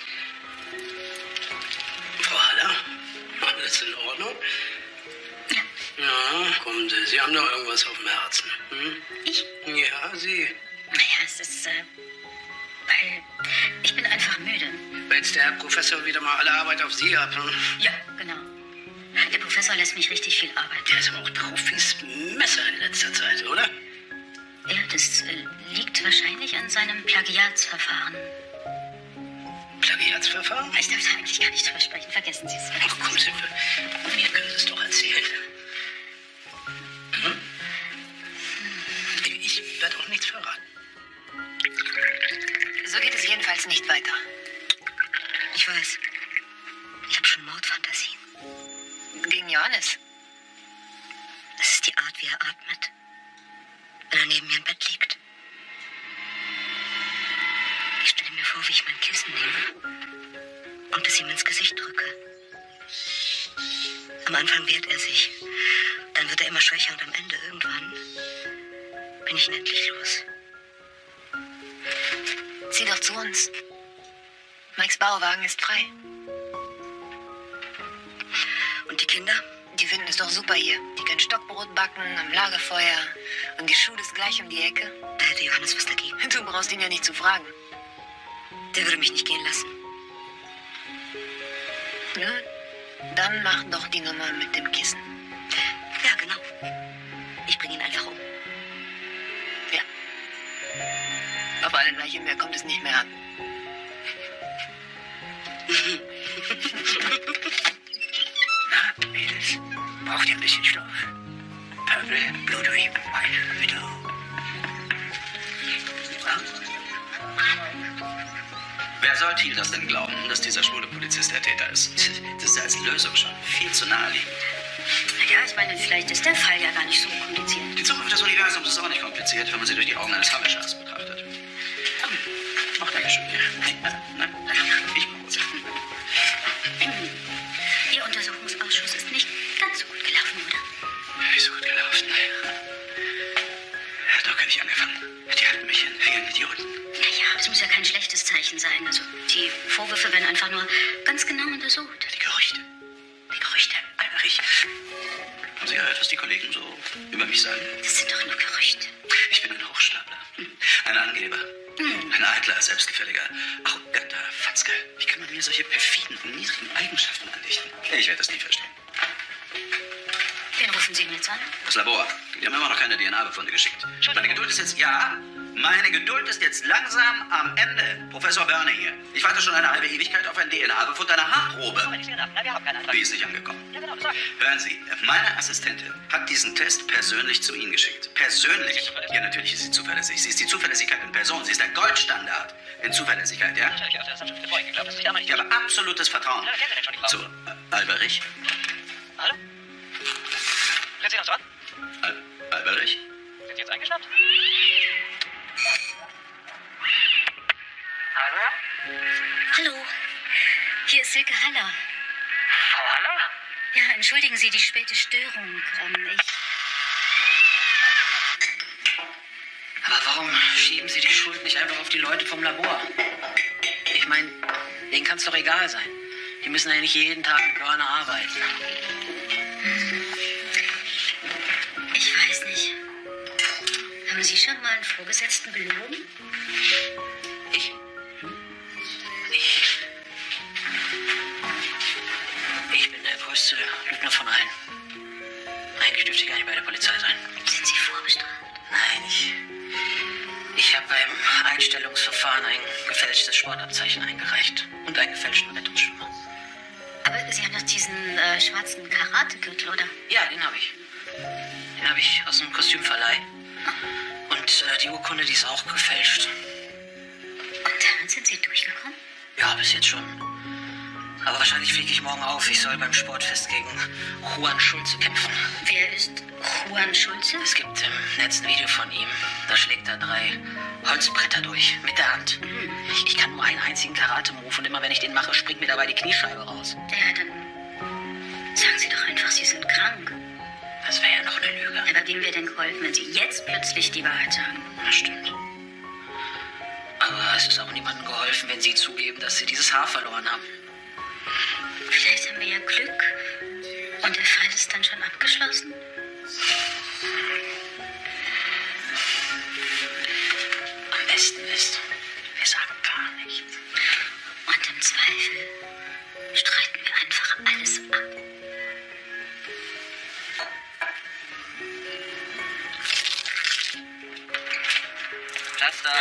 Frau Haller, alles in Ordnung? Na, kommen Sie, Sie haben doch irgendwas auf dem Herzen. Hm? Ich? Ja, Sie. Naja, es ist, weil ich bin einfach müde. Wälzt der Herr Professor wieder mal alle Arbeit auf Sie ab, hm? Ja, genau. Der Professor lässt mich richtig viel arbeiten. Der ist aber auch drauf wie's Messer in letzter Zeit, oder? Ja, das liegt wahrscheinlich an seinem Plagiatsverfahren. Plagiatsverfahren? Ich darf da eigentlich gar nicht drüber sprechen. Vergessen Sie es. Ach, kommen Sie, mir können Sie es doch erzählen. Hm? Ich werde auch nichts verraten. So geht es jedenfalls nicht weiter. Ich weiß. Ich habe schon Mordfantasien. Gegen Johannes. Das ist die Art, wie er atmet, wenn er neben mir im Bett liegt. Ich stelle mir vor, wie ich mein Kissen nehme und es ihm ins Gesicht drücke. Am Anfang wehrt er sich, dann wird er immer schwächer und am Ende irgendwann bin ich ihn endlich los. Zieh doch zu uns. Mikes Bauwagen ist frei. Und die Kinder? Die finden es doch super hier. Die können Stockbrot backen am Lagerfeuer. Und die Schule ist gleich um die Ecke. Da hätte Johannes was dagegen. Du brauchst ihn ja nicht zu fragen. Der würde mich nicht gehen lassen. Nun, dann mach doch die Nummer mit dem Kissen. Ja, genau. Ich bringe ihn einfach um. Auf eine Leiche mehr kommt es nicht mehr an. Na, Mädels, braucht ihr ein bisschen Stoff? Pöbel, Blutrich, Weiß, bitte. Wer soll Thiel das denn glauben, dass dieser schwule Polizist der Täter ist? Das ist als Lösung schon viel zu naheliegend. Ja, ich meine, vielleicht ist der Fall ja gar nicht so kompliziert. Die Zukunft des Universums ist auch nicht kompliziert, wenn man sie durch die Augen eines Hammelschars betrachtet. Ach, danke schön. Nein, ich pause. Ihr Untersuchungsausschuss ist nicht ganz so gut gelaufen, oder? Nicht so gut gelaufen. Hat doch gar nicht angefangen. Die halten mich hin wie einen Idioten. Naja, das muss ja kein schlechtes Zeichen sein. Also, die Vorwürfe werden einfach nur ganz genau untersucht. Die Gerüchte. Alberich. Haben Sie gehört, was die Kollegen so über mich sagen? Das sind doch nur Gerüchte. Ich bin ein Hochstapler. Ein Angeber. Ein eitler, selbstgefälliger, arroganter Fatzke. Wie kann man mir solche perfiden und niedrigen Eigenschaften andichten? Ich werde das nie verstehen. Wen rufen Sie mir jetzt an? Das Labor. Die haben immer noch keine DNA-Befunde geschickt. Meine Geduld ist jetzt... Ja, meine Geduld ist jetzt langsam am Ende. Professor Börne hier. Ich warte schon eine halbe Ewigkeit auf einen DNA-Befund einer Haarprobe. Die ist nicht angekommen. Hören Sie, meine Assistentin hat diesen Test persönlich zu Ihnen geschickt. Persönlich? Ja, natürlich ist sie zuverlässig. Sie ist die Zuverlässigkeit in Person. Sie ist der Goldstandard in Zuverlässigkeit, ja? Ich habe absolutes Vertrauen zu Alberich. Hallo? Sind Sie noch dran? Alberich? Sind Sie jetzt eingeschnappt? Hallo, hier ist Silke Haller. Frau Haller? Ja, entschuldigen Sie die späte Störung. Aber warum schieben Sie die Schuld nicht einfach auf die Leute vom Labor? Ich meine, denen kann es doch egal sein. Die müssen ja nicht jeden Tag mit Börner arbeiten. Ich weiß nicht. Haben Sie schon mal einen Vorgesetzten belogen? Ich bin der größte Lügner von allen. Eigentlich dürfte ich gar nicht bei der Polizei sein. Sind Sie vorbestraft? Nein, ich habe beim Einstellungsverfahren ein gefälschtes Sportabzeichen eingereicht und einen gefälschten Rettungsschwimmer. Aber Sie haben doch diesen schwarzen Karategürtel, oder? Ja, den habe ich. Den habe ich aus dem Kostümverleih. Und die Urkunde, die ist auch gefälscht. Und damit sind Sie durchgekommen? Ja, bis jetzt schon. Aber wahrscheinlich fliege ich morgen auf. Ich soll beim Sportfest gegen Juan Schulze kämpfen. Wer ist Juan Schulze? Es gibt im Netz ein Video von ihm. Da schlägt er 3 Holzbretter durch. Mit der Hand. Ich kann nur einen einzigen Karate-Move. Und immer wenn ich den mache, springt mir dabei die Kniescheibe raus. Ja, dann sagen Sie doch einfach, Sie sind krank. Das wäre ja noch eine Lüge. Aber wem wäre denn geholfen, wenn Sie jetzt plötzlich die Wahrheit sagen? Das stimmt. Aber es ist auch niemandem geholfen, wenn Sie zugeben, dass Sie dieses Haar verloren haben. Vielleicht haben wir ja Glück. Und der Fall ist dann schon abgeschlossen? Am besten ist, wir sagen gar nichts. Und im Zweifel streiten wir einfach alles ab. Platz da.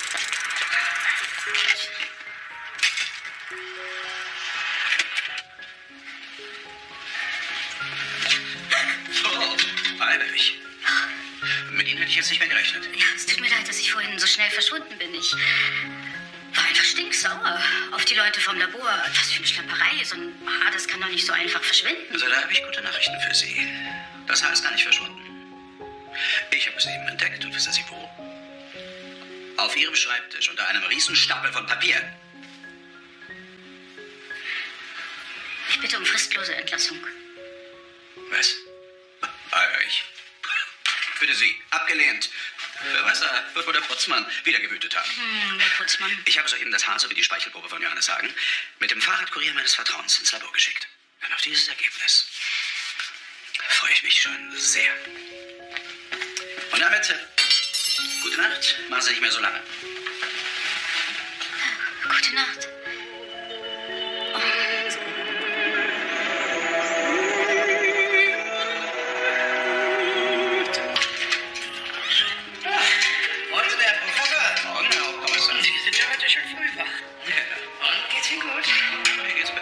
Alberich. Mit Ihnen hätte ich jetzt nicht mehr gerechnet. Ja, es tut mir leid, dass ich vorhin so schnell verschwunden bin. Ich war einfach stinksauer auf die Leute vom Labor. Was für eine Schlamperei. So ein Haar, das kann doch nicht so einfach verschwinden. Also da habe ich gute Nachrichten für Sie. Das Haar ist gar nicht verschwunden. Ich habe es eben entdeckt und wissen Sie wo? Auf Ihrem Schreibtisch unter einem Riesenstapel von Papier. Ich bitte um fristlose Entlassung. Was? Ich bitte Sie, abgelehnt. Wer weiß, da wird wohl der Putzmann wieder gewütet haben. Der Putzmann. Ich habe soeben das Haar sowie die Speichelprobe von Johannes Hagen mit dem Fahrradkurier meines Vertrauens ins Labor geschickt. Und auf dieses Ergebnis freue ich mich schon sehr. Und damit, gute Nacht, machen Sie nicht mehr so lange. Gute Nacht. Morgen, Herr Professor. Morgen, Herr Hauptmann.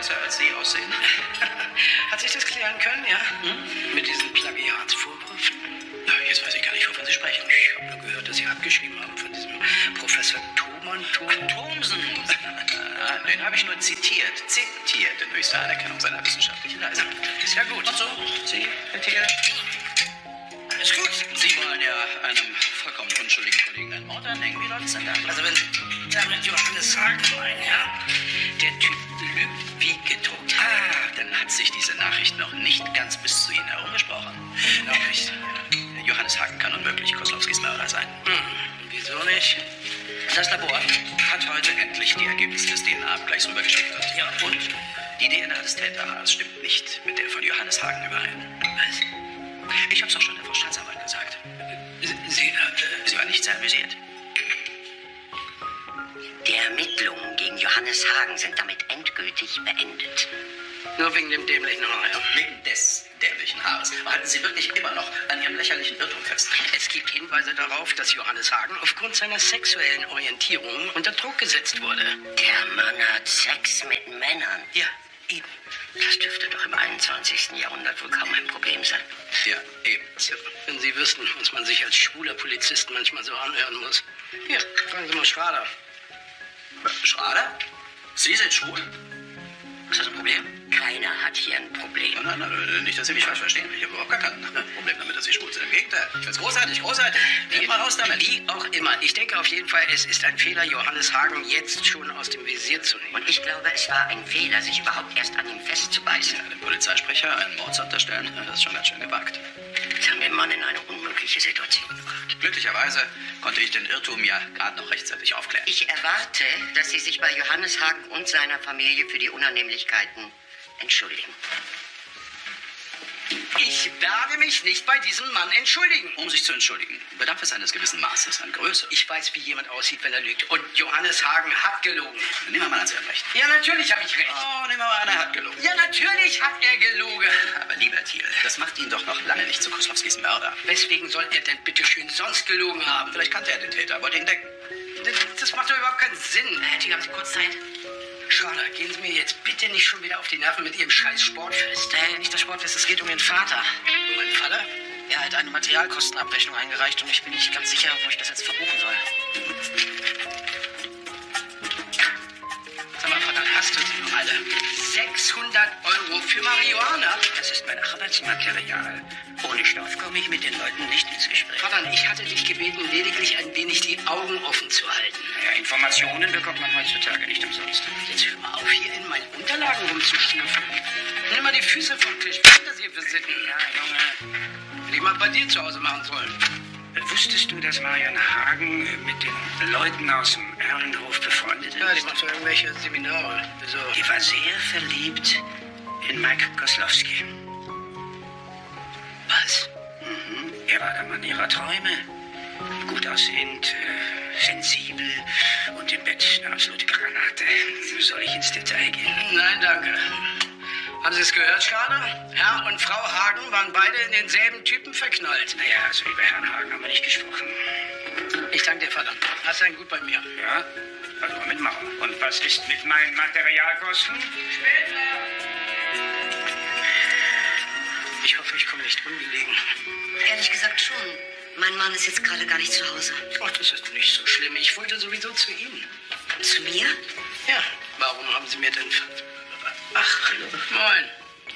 besser als Sie aussehen. Hat sich das klären können, ja? Mit diesen Plagiatsvorwürfen? Na, jetzt weiß ich gar nicht, wovon Sie sprechen. Ich habe nur gehört, dass Sie abgeschrieben haben von diesem Professor Thomsen. Den habe ich nur zitiert in höchster Anerkennung seiner wissenschaftlichen Leistung. Ist ja gut. Und so, Sie, Herr Thiel? Alles gut. Sie wollen ja einem vollkommen unschuldigen Kollegen einen Mord anhängen. Wie läuft es denn da? Also wenn Sie damit Johannes Hagen meinen, ja? Der Typ lügt wie gedruckt. Ah, dann hat sich diese Nachricht noch nicht ganz bis zu Ihnen herumgesprochen. Nachricht? Johannes Hagen kann unmöglich Koslowskis Mörder sein. Wieso nicht? Das Labor hat heute endlich die Ergebnisse des DNA-Abgleichs rübergeschickt. Ja, und? Die DNA des Täterhaares stimmt nicht mit der von Johannes Hagen überein. Was? Ich hab's doch schon der Frau Staatsanwalt gesagt. Sie war nicht sehr amüsiert. Die Ermittlungen gegen Johannes Hagen sind damit endgültig beendet. Nur wegen dem dämlichen Haar, ja? Wegen des dämlichen Haares. Halten Sie wirklich immer noch an Ihrem lächerlichen Irrtum fest? Es gibt Hinweise darauf, dass Johannes Hagen aufgrund seiner sexuellen Orientierung unter Druck gesetzt wurde. Der Mann hat Sex mit Männern. Ja, eben. Das dürfte doch im 21. Jahrhundert wohl kaum ein Problem sein. Ja, eben. Ja, wenn Sie wüssten, was man sich als schwuler Polizist manchmal so anhören muss. Hier, fragen Sie mal Schrader. Schrader? Sie sind schwul? Ist das ein Problem? Keiner hat hier ein Problem. Nein, nicht, dass Sie mich falsch verstehen. Ich habe überhaupt gar kein Problem damit, dass Sie schwul sind. Im Gegenteil. Ich find's großartig. Geht mal raus damit. Wie auch immer. Ich denke auf jeden Fall, es ist ein Fehler, Johannes Hagen jetzt schon aus dem Visier zu nehmen. Und ich glaube, es war ein Fehler, sich überhaupt erst an ihm festzubeißen. Ja, dem Polizeisprecher einen Mord zu unterstellen, das ist schon ganz schön gewagt. Sie haben den Mann in eine unmögliche Situation gebracht. Glücklicherweise konnte ich den Irrtum ja gerade noch rechtzeitig aufklären. Ich erwarte, dass Sie sich bei Johannes Hagen und seiner Familie für die Unannehmlichkeiten entschuldigen. Ich werde mich nicht bei diesem Mann entschuldigen. Um sich zu entschuldigen, bedarf es eines gewissen Maßes an Größe. Ich weiß, wie jemand aussieht, wenn er lügt. Und Johannes Hagen hat gelogen. Nehmen wir mal an, Sie haben recht. Ja, natürlich habe ich recht. Oh, nehmen wir mal an, er hat gelogen. Ja, natürlich hat er gelogen. Aber lieber Thiel, das macht ihn doch noch lange nicht zu Koslowskis Mörder. Weswegen soll er denn bitteschön sonst gelogen haben? Vielleicht kannte er den Täter, wollte ihn decken. Das macht doch überhaupt keinen Sinn. Herr Thiel, haben Sie kurz Zeit? Schrader, gehen Sie mir jetzt bitte nicht schon wieder auf die Nerven mit Ihrem scheiß Sportfest. Nicht das Sportfest, es geht um Ihren Vater. Und mein Vater? Er hat eine Materialkostenabrechnung eingereicht und ich bin nicht ganz sicher, wo ich das jetzt verbuchen soll. Sag mal, Vater, hast du sie noch alle? 600 € für Marihuana? Das ist mein Arbeitsmaterial. Ohne Stoff komme ich mit den Leuten nicht ins Gespräch. Vater, ich hatte dich gebeten, lediglich ein wenig die Augen offen zu halten. Ja, Informationen bekommt man heutzutage nicht umsonst. Jetzt hör mal auf, hier in meinen Unterlagen rumzuschnüffeln. Nimm mal die Füße vom Tisch. Was sind das hier für Sitten? Ja, Junge. Hätte ich mal bei dir zu Hause machen sollen. Wusstest du, dass Marion Hagen mit den Leuten aus dem Herrenhof befreundet ist? Ja, die macht so irgendwelche Seminare. Wieso? Die war sehr verliebt in Mike Koslowski. Was? Er war der Mann ihrer Träume. Gut aussehend, sensibel und im Bett eine absolute Granate. Soll ich ins Detail gehen? Nein, danke. Haben Sie es gehört, Schrader? Herr und Frau Hagen waren beide in denselben Typen verknallt. Naja, also über Herrn Hagen haben wir nicht gesprochen. Ich danke dir, Vater. Hast einen gut bei mir. Ja, also mit Mauer. Und was ist mit meinen Materialkosten? Ich hoffe, ich komme nicht ungelegen. Ehrlich gesagt schon. Mein Mann ist jetzt gerade gar nicht zu Hause. Ach, das ist nicht so schlimm. Ich wollte sowieso zu Ihnen. Zu mir? Ja, warum haben Sie mir denn... Ach, moin.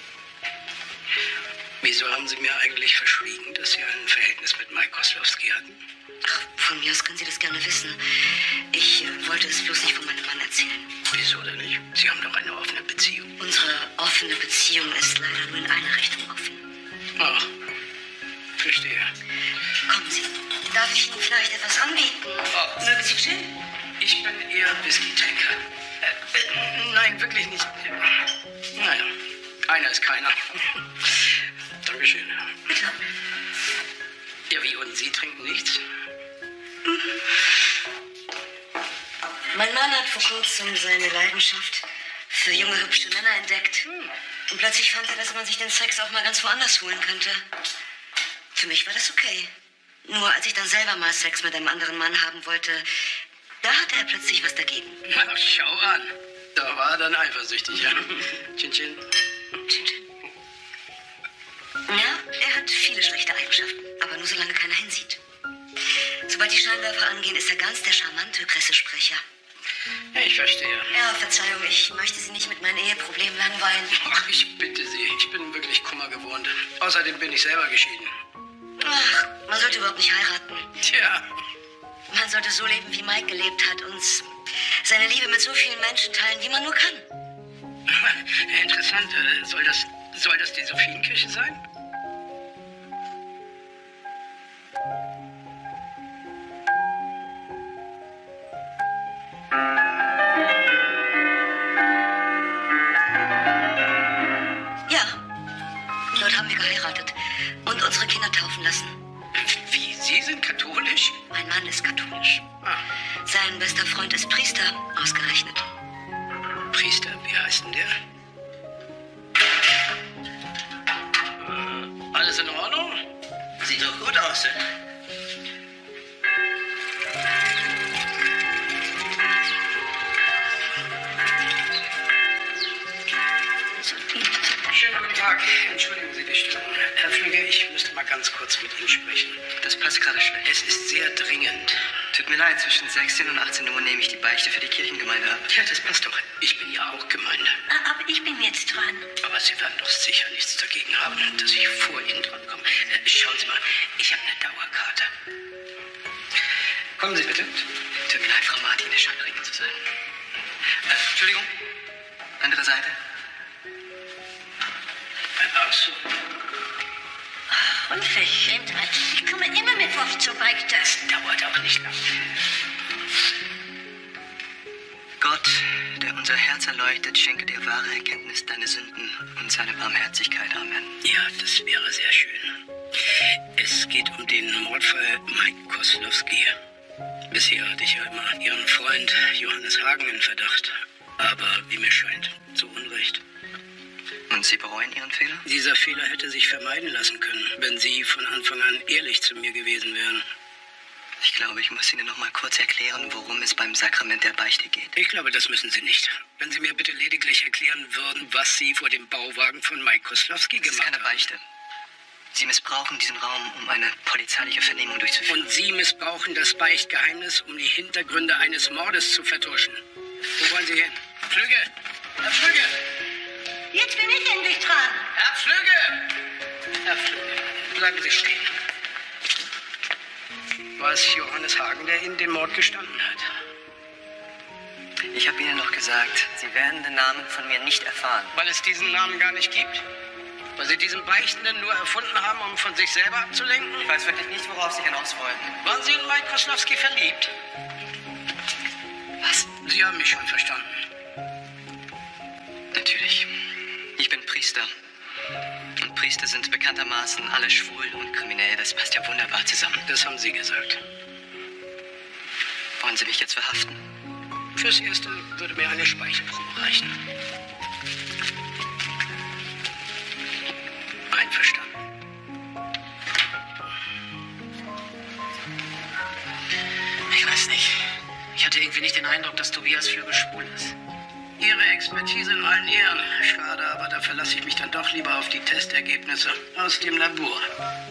Wieso haben Sie mir eigentlich verschwiegen, dass Sie ein Verhältnis mit Mike Koslowski hatten? Ach, von mir aus können Sie das gerne wissen. Ich wollte es bloß nicht von meinem Mann erzählen. Wieso denn nicht? Sie haben doch eine offene Beziehung. Unsere offene Beziehung ist leider nur in eine Richtung offen. Ach, verstehe. Kommen Sie. Darf ich Ihnen vielleicht etwas anbieten? Oh. Mögen Sie Gin? Ich bin eher Whisky-Trinker. Nein, wirklich nicht. Naja, einer ist keiner. Dankeschön. Bitte. Ja, wie, und Sie trinken nichts? Mein Mann hat vor kurzem seine Leidenschaft für junge, hübsche Männer entdeckt. Und plötzlich fand er, dass man sich den Sex auch mal ganz woanders holen könnte. Für mich war das okay. Nur als ich dann selber mal Sex mit einem anderen Mann haben wollte, da hatte er plötzlich was dagegen. Ach, schau an. Da war er dann eifersüchtig, ja. Chin Chin. Chin Chin. Ja, er hat viele schlechte Eigenschaften, aber nur solange keiner hinsieht. Sobald die Scheinwerfer angehen, ist er ganz der charmante Pressesprecher. Ja, ich verstehe. Ja, Verzeihung, ich möchte Sie nicht mit meinen Eheproblemen langweilen. Ach, ich bitte Sie, ich bin wirklich Kummer gewohnt. Außerdem bin ich selber geschieden. Ach, man sollte überhaupt nicht heiraten. Tja. Man sollte so leben, wie Mike gelebt hat und seine Liebe mit so vielen Menschen teilen, wie man nur kann. Interessant. Soll das die Sophienkirche sein? Ja, dort haben wir geheiratet und unsere Kinder taufen lassen. Wie, Sie sind katholisch? Mein Mann ist katholisch. Ah. Sein bester Freund ist Priester, ausgerechnet. Priester, wie heißt denn der? Alles in Ordnung? Sieht doch gut aus. Schönen guten Tag. Entschuldigen Sie die Störung. Herr Flügge, ich müsste mal ganz kurz mit Ihnen sprechen. Das passt gerade schlecht. Es ist sehr dringend. Tut mir leid, zwischen 16 und 18 Uhr nehme ich die Beichte für die Kirchengemeinde ab. Ja, das passt doch. Ich bin ja auch Gemeinde. Aber ich bin jetzt dran. Aber Sie werden doch sicher nichts dagegen haben, dass ich vor Ihnen dran komme. Schauen Sie mal, ich habe eine Dauerkarte. Kommen Sie bitte. Tut mir leid, Frau Martin, es scheint dringend zu sein. Entschuldigung. Andere Seite. Ach so. Unverschämtheit. Ich komme immer mittwochs zur Beichte. Das dauert auch nicht lang. Gott, der unser Herz erleuchtet, schenke dir wahre Erkenntnis deiner Sünden und seine Barmherzigkeit. Amen. Ja, das wäre sehr schön. Es geht um den Mordfall Mike Koslowski. Bisher hatte ich ja immer Ihren Freund Johannes Hagen in Verdacht. Aber wie mir scheint, zu Unrecht. Und Sie bereuen Ihren Fehler? Dieser Fehler hätte sich vermeiden lassen können, wenn Sie von Anfang an ehrlich zu mir gewesen wären. Ich glaube, ich muss Ihnen noch mal kurz erklären, worum es beim Sakrament der Beichte geht. Ich glaube, das müssen Sie nicht. Wenn Sie mir bitte lediglich erklären würden, was Sie vor dem Bauwagen von Mike Koslowski gemacht haben. Das ist keine Beichte. Sie missbrauchen diesen Raum, um eine polizeiliche Vernehmung durchzuführen. Und Sie missbrauchen das Beichtgeheimnis, um die Hintergründe eines Mordes zu vertuschen. Wo wollen Sie hin? Flügge! Herr Flügge! Jetzt bin ich endlich dran. Herr Flügge! Herr Flügge, bleiben Sie stehen. War es Johannes Hagen, der Ihnen den Mord gestanden hat? Ich habe Ihnen noch gesagt, Sie werden den Namen von mir nicht erfahren. Weil es diesen Namen gar nicht gibt? Weil Sie diesen Beichtenden nur erfunden haben, um von sich selber abzulenken? Ich weiß wirklich nicht, worauf Sie hinaus wollen. Waren Sie in Mike Koslowski verliebt? Was? Sie haben mich schon verstanden. Natürlich. Ich bin Priester. Und Priester sind bekanntermaßen alle schwul und kriminell. Das passt ja wunderbar zusammen. Das haben Sie gesagt. Wollen Sie mich jetzt verhaften? Fürs Erste würde mir eine Speichelprobe reichen. Einverstanden. Ich weiß nicht. Ich hatte irgendwie nicht den Eindruck, dass Tobias Flügge schwul ist. Ihre Expertise in allen Ehren. Schade, aber da verlasse ich mich dann doch lieber auf die Testergebnisse aus dem Labor.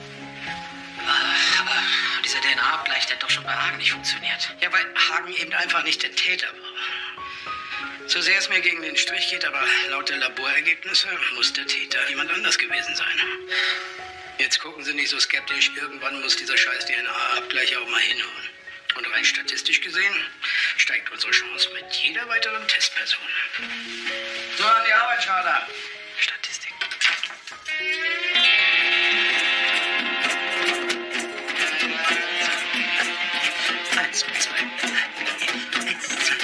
Aber dieser DNA-Abgleich, der hat doch schon bei Hagen nicht funktioniert. Ja, weil Hagen eben einfach nicht der Täter war. So sehr es mir gegen den Strich geht, aber laut der Laborergebnisse muss der Täter jemand anders gewesen sein. Jetzt gucken Sie nicht so skeptisch. Irgendwann muss dieser scheiß DNA-Abgleich auch mal hinhauen. Und rein statistisch gesehen steigt unsere Chance mit jeder weiteren Testperson. So, an die Arbeit, Schader. Statistik. Eins, zwei, eins, zwei,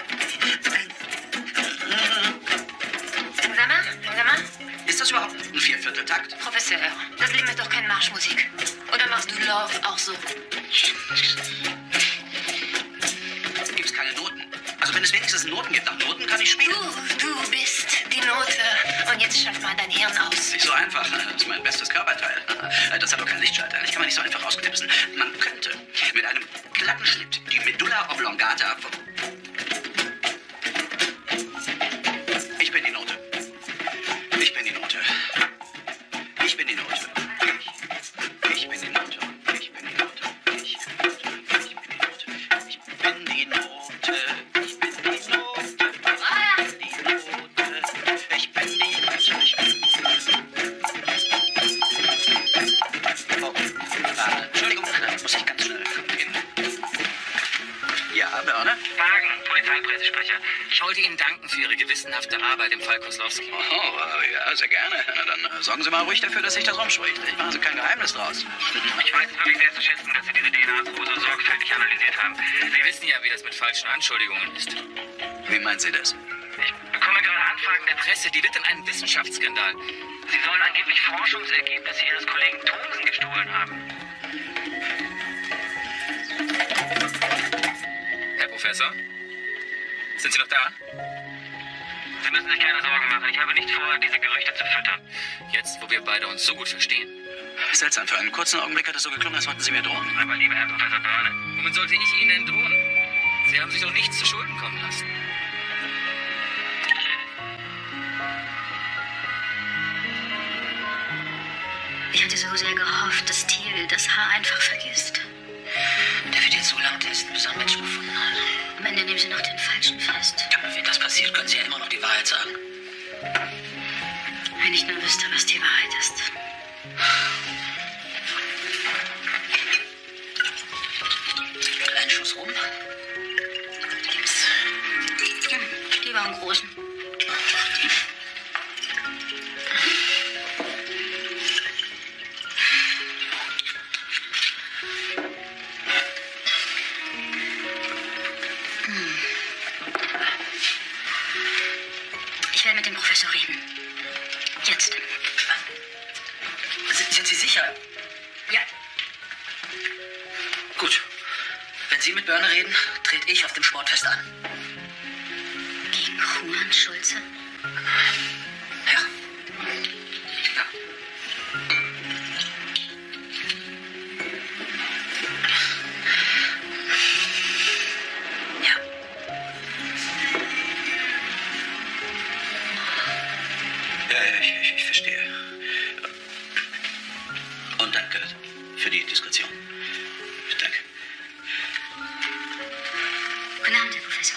Sag mal, Ist das überhaupt ein Viervierteltakt? Professor, das Leben ist doch keine Marschmusik. Oder machst du Love auch so? Gibt's keine Noten? Also wenn es wenigstens Noten gibt, nach Noten kann ich spielen. Du bist die Note. Und jetzt schalt mal dein Hirn aus. Nicht so einfach. Das ist mein bestes Körperteil. Das hat doch keinen Lichtschalter. Ich kann man nicht so einfach ausknipsen. Man könnte mit einem glatten Schnitt die Medulla oblongata wollte Ihnen danken für Ihre gewissenhafte Arbeit im Fall Koslowski. Oh, ja, sehr gerne. Na dann sorgen Sie mal ruhig dafür, dass sich das rumspricht. Ich mache Sie kein Geheimnis draus. Ich weiß es wirklich sehr zu schätzen, dass Sie diese DNA-Spur so sorgfältig analysiert haben. Sie wissen ja, wie das mit falschen Anschuldigungen ist. Wie meinen Sie das? Ich bekomme gerade Anfragen der Presse. Die wird in einen Wissenschaftsskandal. Sie sollen angeblich Forschungsergebnisse Ihres Kollegen Thomsen gestohlen haben. Herr Professor? Sind Sie noch da? Sie müssen sich keine Sorgen machen. Ich habe nicht vor, diese Gerüchte zu füttern. Jetzt, wo wir beide uns so gut verstehen. Seltsam, für einen kurzen Augenblick hat es so geklungen, als wollten Sie mir drohen. Aber lieber Herr Professor Börne. Womit sollte ich Ihnen denn drohen? Sie haben sich doch nichts zu Schulden kommen lassen. Ich hatte so sehr gehofft, dass Thiel das Haar einfach vergisst. Der wird jetzt so lange testen, bis er einen Menschen gefunden hat. Am Ende nehmen sie noch den Falschen fest. Ja, aber wenn das passiert, können Sie ja immer noch die Wahrheit sagen. Wenn ich nur wüsste, was die Wahrheit ist. Kleinen Schuss rum. Gibt's. Lieber einen großen. Ich werde mit dem Professor reden. Jetzt. Sind Sie sicher? Ja. Gut. Wenn Sie mit Börne reden, trete ich auf dem Sportfest an. Gegen Juan Schulze? Ja. Ja. Ja. Ja, ich verstehe. Und danke für die Diskretion. Danke. Guten Abend, Herr Professor.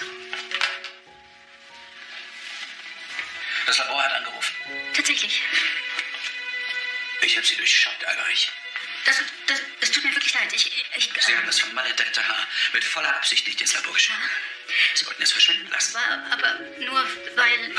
Das Labor hat angerufen. Tatsächlich. Ich habe Sie durchschaut, Alberich. Es tut mir wirklich leid. Sie haben das vermaledeite Haar mit voller Absicht nicht ins Labor geschickt. Sie wollten es verschwinden lassen. Aber nur weil...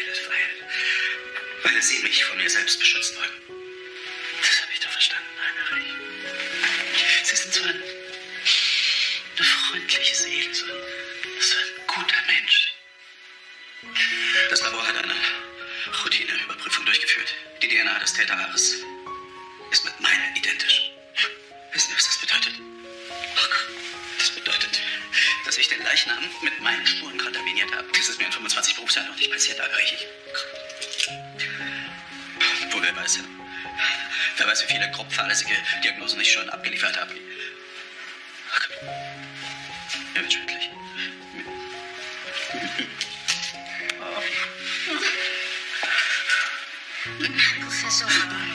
Weil Sie mich von mir selbst beschützen wollten. Das habe ich doch verstanden, Alberich. Sie sind so eine freundliche Seele, so ein guter Mensch. Das Labor hat eine Routineüberprüfung durchgeführt. Die DNA des Täterhaares ist mit meiner identisch. Wissen Sie, was das bedeutet? Oh Gott, das bedeutet, dass ich den Leichnam mit meinen Spuren kontaminiert habe. Das ist mir in 25 Berufsjahren noch nicht passiert, Alberich. Wer weiß. Wer weiß, wie viele grob fahrlässige Diagnosen ich schon abgeliefert habe. Mir wird schwindelig. Professor.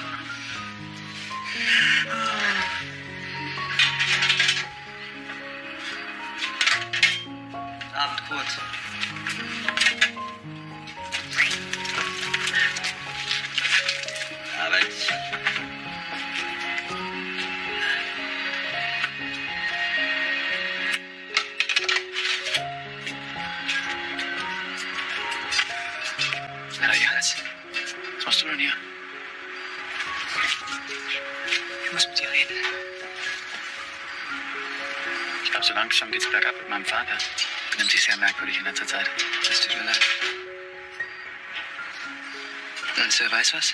Abend kurz. Arbeit. Hallo, Johannes. Was machst du denn hier? Ich muss mit dir reden. Ich glaube, so langsam geht's bergab mit meinem Vater. Er nimmt sich sehr merkwürdig in letzter Zeit. Das tut mir leid. Und wer weiß was?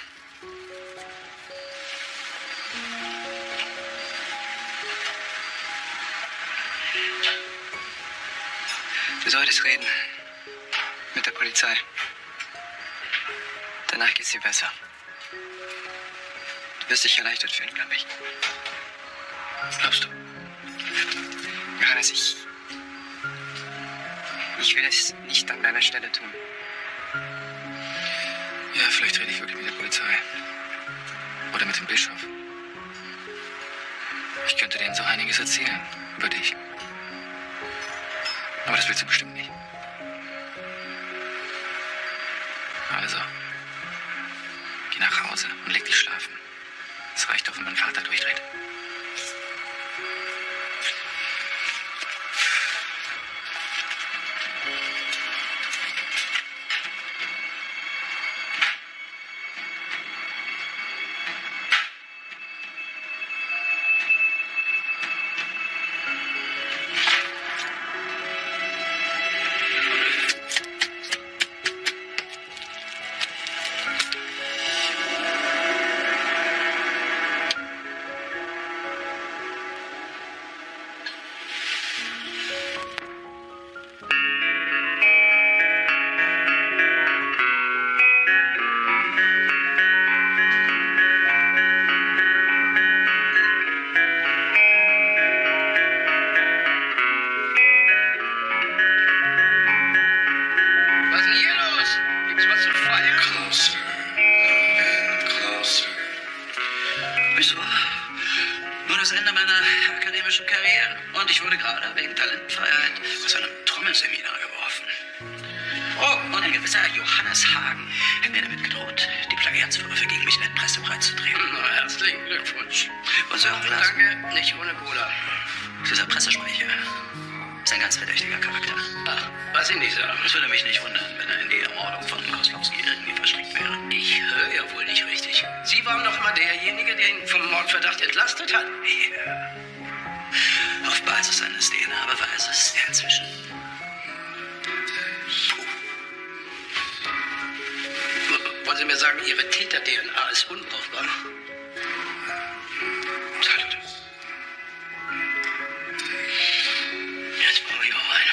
Du solltest reden. Mit der Polizei. Danach geht's dir besser. Du wirst dich erleichtert fühlen, glaube ich. Glaubst du? Johannes, ich will es nicht an deiner Stelle tun. Ja, vielleicht rede ich wirklich mit der Polizei. Oder mit dem Bischof. Ich könnte denen so einiges erzählen über dich. Aber das willst du bestimmt nicht. Also, geh nach Hause und leg dich schlafen. Es reicht doch, wenn mein Vater durchdreht. akademischen Karriere. Und ich wurde gerade wegen Talentfreiheit aus einem Trommelseminar geworfen. Oh, und ein gewisser Johannes Hagen hat mir damit gedroht, die Plagiatsvorwürfe gegen mich in der Presse breitzutreten. Na, herzlichen Glückwunsch. Und so, Danke, nicht ohne Cola. Dieser Pressesprecher ist ein ganz verdächtiger Charakter. Ach, was ich nicht sagen. Es würde mich nicht wundern, wenn er in die Ermordung von Koslowski irgendwie verstrickt wäre. Ich höre ja wohl nicht richtig. Sie waren doch mal derjenige, der ihn vom Mordverdacht entlastet hat. Ja. Auf Basis eines DNA-Beweises, der inzwischen... Wollen Sie mir sagen, Ihre Täter-DNA ist unbrauchbar? Salut. Jetzt brauche ich auch eine.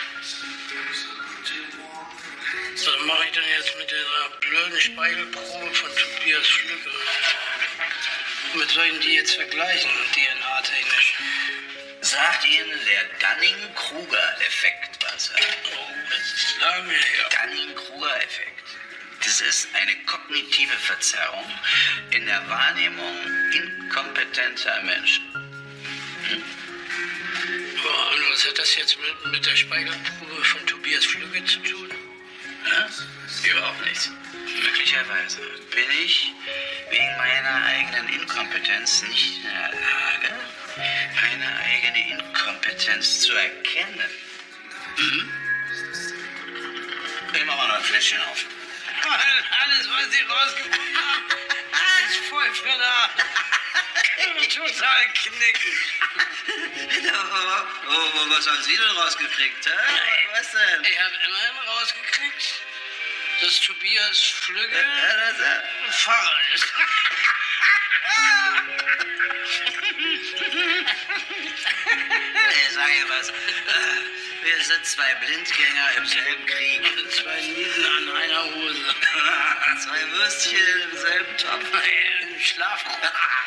Was mache ich denn jetzt mit dieser blöden Speichelprobe von Tobias Flügge? Womit soll ich die jetzt vergleichen, DNA-technisch? Sagt Ihnen der Dunning-Kruger-Effekt was? Oh, das ist lange her. Dunning-Kruger-Effekt. Das ist eine kognitive Verzerrung in der Wahrnehmung inkompetenter Menschen. Oh, und was hat das jetzt mit der Speichelprobe von Tobias Flügge zu tun? Ja? Überhaupt nichts. Möglicherweise bin ich wegen meiner eigenen Inkompetenz nicht in der Lage, meine eigene Inkompetenz zu erkennen. Ich mach mal noch ein Fläschchen auf. Alles, was Sie rausgefunden haben, ist voll für da. Total knicken. Was haben Sie denn rausgekriegt, hä? Was denn? Ich habe immerhin rausgekriegt, dass Tobias Flügge ein Pfarrer ist. Ich sag Ihnen was. Wir sind zwei Blindgänger im selben Krieg. Zwei Nieten an einer Hose. Zwei Würstchen im selben Topf. Im Schlafrock.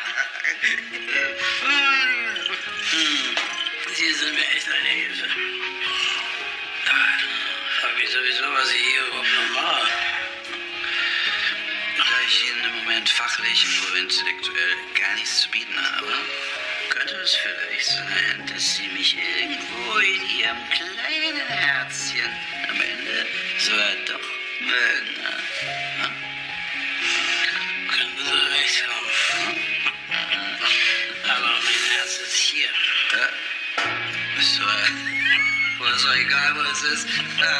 Sie sind mir echt eine Hilfe. Frag mich sowieso, was ich hier überhaupt noch mache. Da ich Ihnen im Moment fachlich und intellektuell gar nichts zu bieten habe, könnte es vielleicht sein, dass Sie mich irgendwo in Ihrem kleinen Herzchen am Ende sogar doch mögen. Ja? Können Sie recht haben. Aber mein Herz ist hier. Ja? Ist doch egal, wo es ist.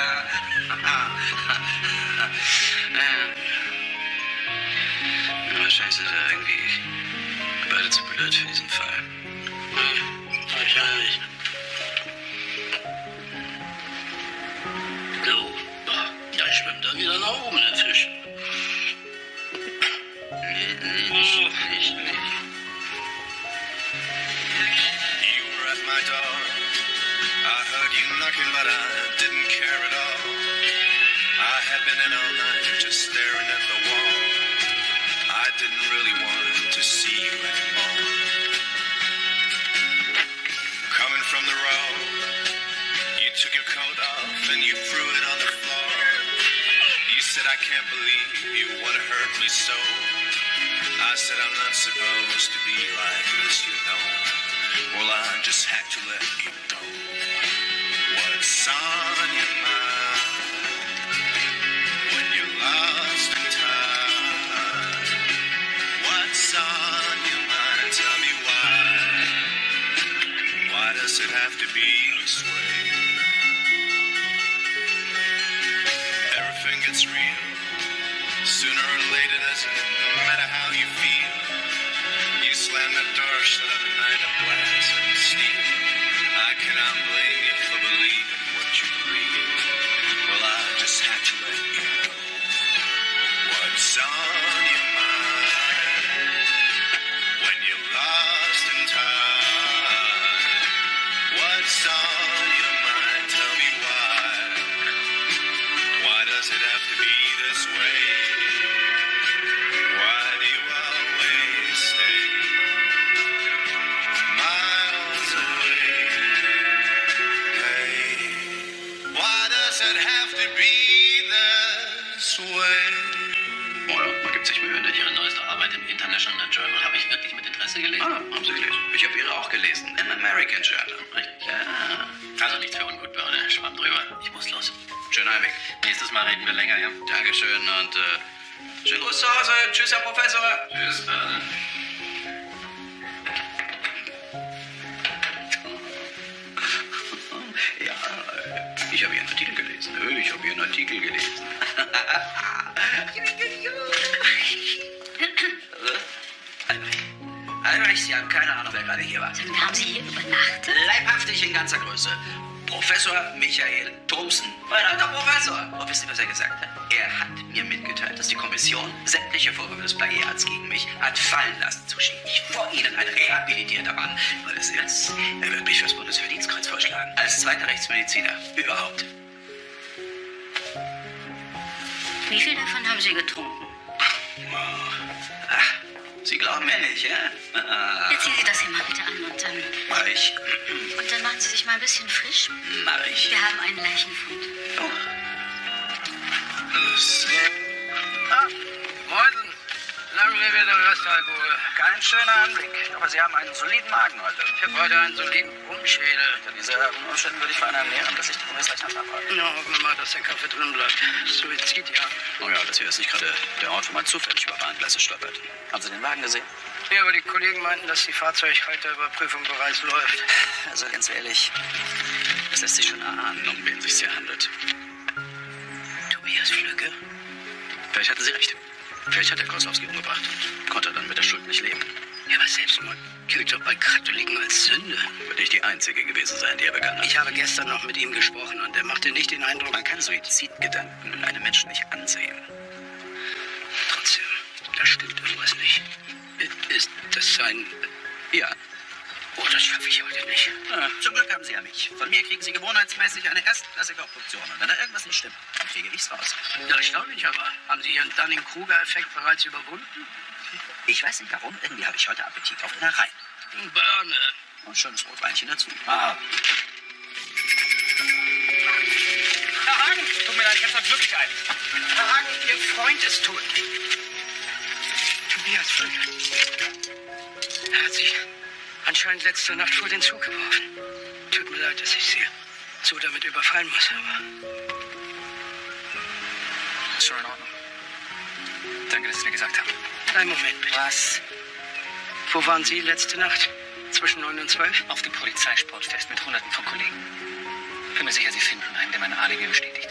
Wahrscheinlich sind wir irgendwie beide zu blöd für diesen Fall. Wahrscheinlich. So, da schwimmt er wieder nach oben, der Fisch. Nicht. You were at my door. I heard you knocking, but I didn't care at all. I had been in all night, just staring at the wall. I didn't really want to see you anymore. Coming from the road, you took your coat off and you threw it on the floor. You said, I can't believe you want to hurt me so. I said, I'm not supposed to be like this, you know. Well, I just had to let you know what's on your mind when you're lost in time. What's on your mind? Tell me why. Why does it have to be this way? Everything gets real. Sooner or later, doesn't matter how you feel. You slam that door shut on a night of glass and steel. I cannot blame you for believing what you believe. Well, I just had to let you know what's on your mind when you're lost in time. What's on your mind? Tell me why. Why does it have to be this way? Why do you always stay miles away? Hey, why does it have to be this way? Oh ja, man gibt sich Mühe, ne? Ihre neueste Arbeit im International Journal habe ich wirklich mit Interesse Sie gelesen? Ah, haben Sie gelesen. Ich habe Ihre auch gelesen. Im American Journal. Richtig. Ja. Also nichts für Ungutbirne. Schwamm drüber. Ich muss los. Schönen Heimweg. Nächstes Mal reden wir länger, ja? Dankeschön und schönen Gruß zu Hause. Tschüss, Herr Professor. Tschüss, Börne. Ja, ich habe Ihren Artikel gelesen. Ich habe Ihren Artikel gelesen. Albrecht, Sie haben keine Ahnung, wer gerade hier war. Haben Sie hier übernachtet? Leibhaftig in ganzer Größe. Professor Michael Thomsen. Mein alter Professor. Und wissen Sie, was er gesagt hat? Er hat mir mitgeteilt, dass die Kommission sämtliche Vorwürfe des Plagiats gegen mich hat fallen lassen zu schicken. Ich vor Ihnen ein rehabilitierter Mann. Weil es ist, er wird mich fürs Bundesverdienstkreuz vorschlagen. Als zweiter Rechtsmediziner überhaupt. Wie viel davon haben Sie getrunken? Ach, Sie glauben mir nicht, ja? Jetzt ziehen Sie das hier mal bitte an und dann... Mach ich. Und dann machen Sie sich mal ein bisschen frisch. Mach ich. Wir haben einen Leichenfund. Oh. Moin. Lang lebe der Restalkohol. Kein schöner Anblick. Aber Sie haben einen soliden Magen heute. Ich habe heute einen soliden Rumschädel. Unter diese Umständen würde ich von einer ernähren, dass ich die Bundesrechners abhalte. Ja, hoffen wir mal, dass der Kaffee drin bleibt. Suizid, ja. Oh ja, das hier ist nicht gerade der Ort, wo man zufällig über Bahngleise stolpert. Haben Sie den Wagen gesehen? Ja, aber die Kollegen meinten, dass die Fahrzeughalterüberprüfung bereits läuft. Also ganz ehrlich, es lässt sich schon erahnen, um wen es sich hier handelt. Tobias Flügge? Vielleicht hatten Sie recht. Vielleicht hat er Koslowski umgebracht und konnte dann mit der Schuld nicht leben. Ja, aber Selbstmord gilt doch bei Katholiken als Sünde. Wird nicht die einzige gewesen sein, die er begangen hat. Ich habe gestern noch mit ihm gesprochen und er machte nicht den Eindruck... Man kann Suizidgedanken in einem Menschen nicht ansehen. Trotzdem, da stimmt irgendwas nicht. Ist das sein... Ja. Oh, das schaffe ich heute nicht. Zum Glück haben Sie ja mich. Von mir kriegen Sie gewohnheitsmäßig eine erstklassige Obduktion. Und wenn da irgendwas nicht stimmt, dann kriege ich's raus. Ja, erstaunlich aber. Haben Sie Ihren Dunning-Kruger-Effekt bereits überwunden? Ich weiß nicht warum, irgendwie habe ich heute Appetit auf Innereien. Birne. Und schönes Rotweinchen dazu. Herr Hagen! Tut mir leid, ich hab's wirklich eilig. Herr Hagen, Ihr Freund ist tot. Tobias Flügge. Er hat sich anscheinend letzte Nacht vor den Zug geworfen. Tut mir leid, dass ich Sie so damit überfallen muss, aber... Ist schon in Ordnung. Danke, dass Sie es mir gesagt haben. Einen Moment, bitte. Was? Wo waren Sie letzte Nacht? Zwischen 9 und 12? Auf dem Polizeisportfest mit Hunderten von Kollegen. Bin mir sicher, Sie finden einen, der mein Alibi bestätigt.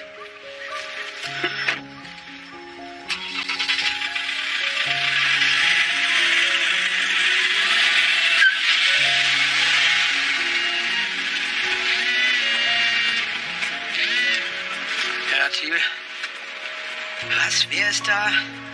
Herr Thiel. Was? Wer ist da?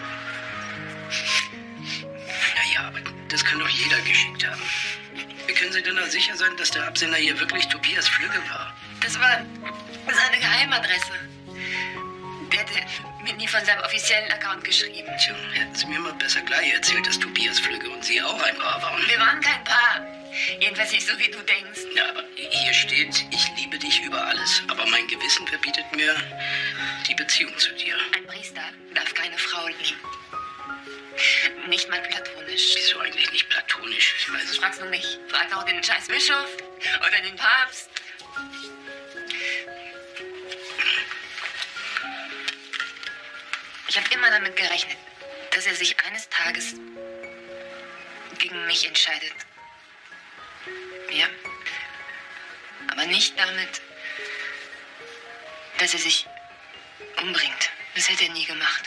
Naja, aber das kann doch jeder geschickt haben. Wie können Sie denn da sicher sein, dass der Absender hier wirklich Tobias Flügge war? Das war seine Geheimadresse. Der hatte mir nie von seinem offiziellen Account geschrieben. Tja, hätten Sie mir mal besser gleich erzählt, dass Tobias Flügge und Sie auch ein Paar waren. Wir waren kein Paar. Jedenfalls nicht so, wie du denkst. Ja, aber hier steht, ich liebe dich über alles. Aber mein Gewissen verbietet mir die Beziehung zu dir. Ein Priester darf keine Frau lieben. Nicht mal platonisch. Wieso eigentlich nicht platonisch? Ich weiß Das fragst du mich. Frag auch den scheiß Bischof oder den Papst. Ich habe immer damit gerechnet, dass er sich eines Tages gegen mich entscheidet. Ja. Aber nicht damit, dass er sich umbringt. Das hätte er nie gemacht.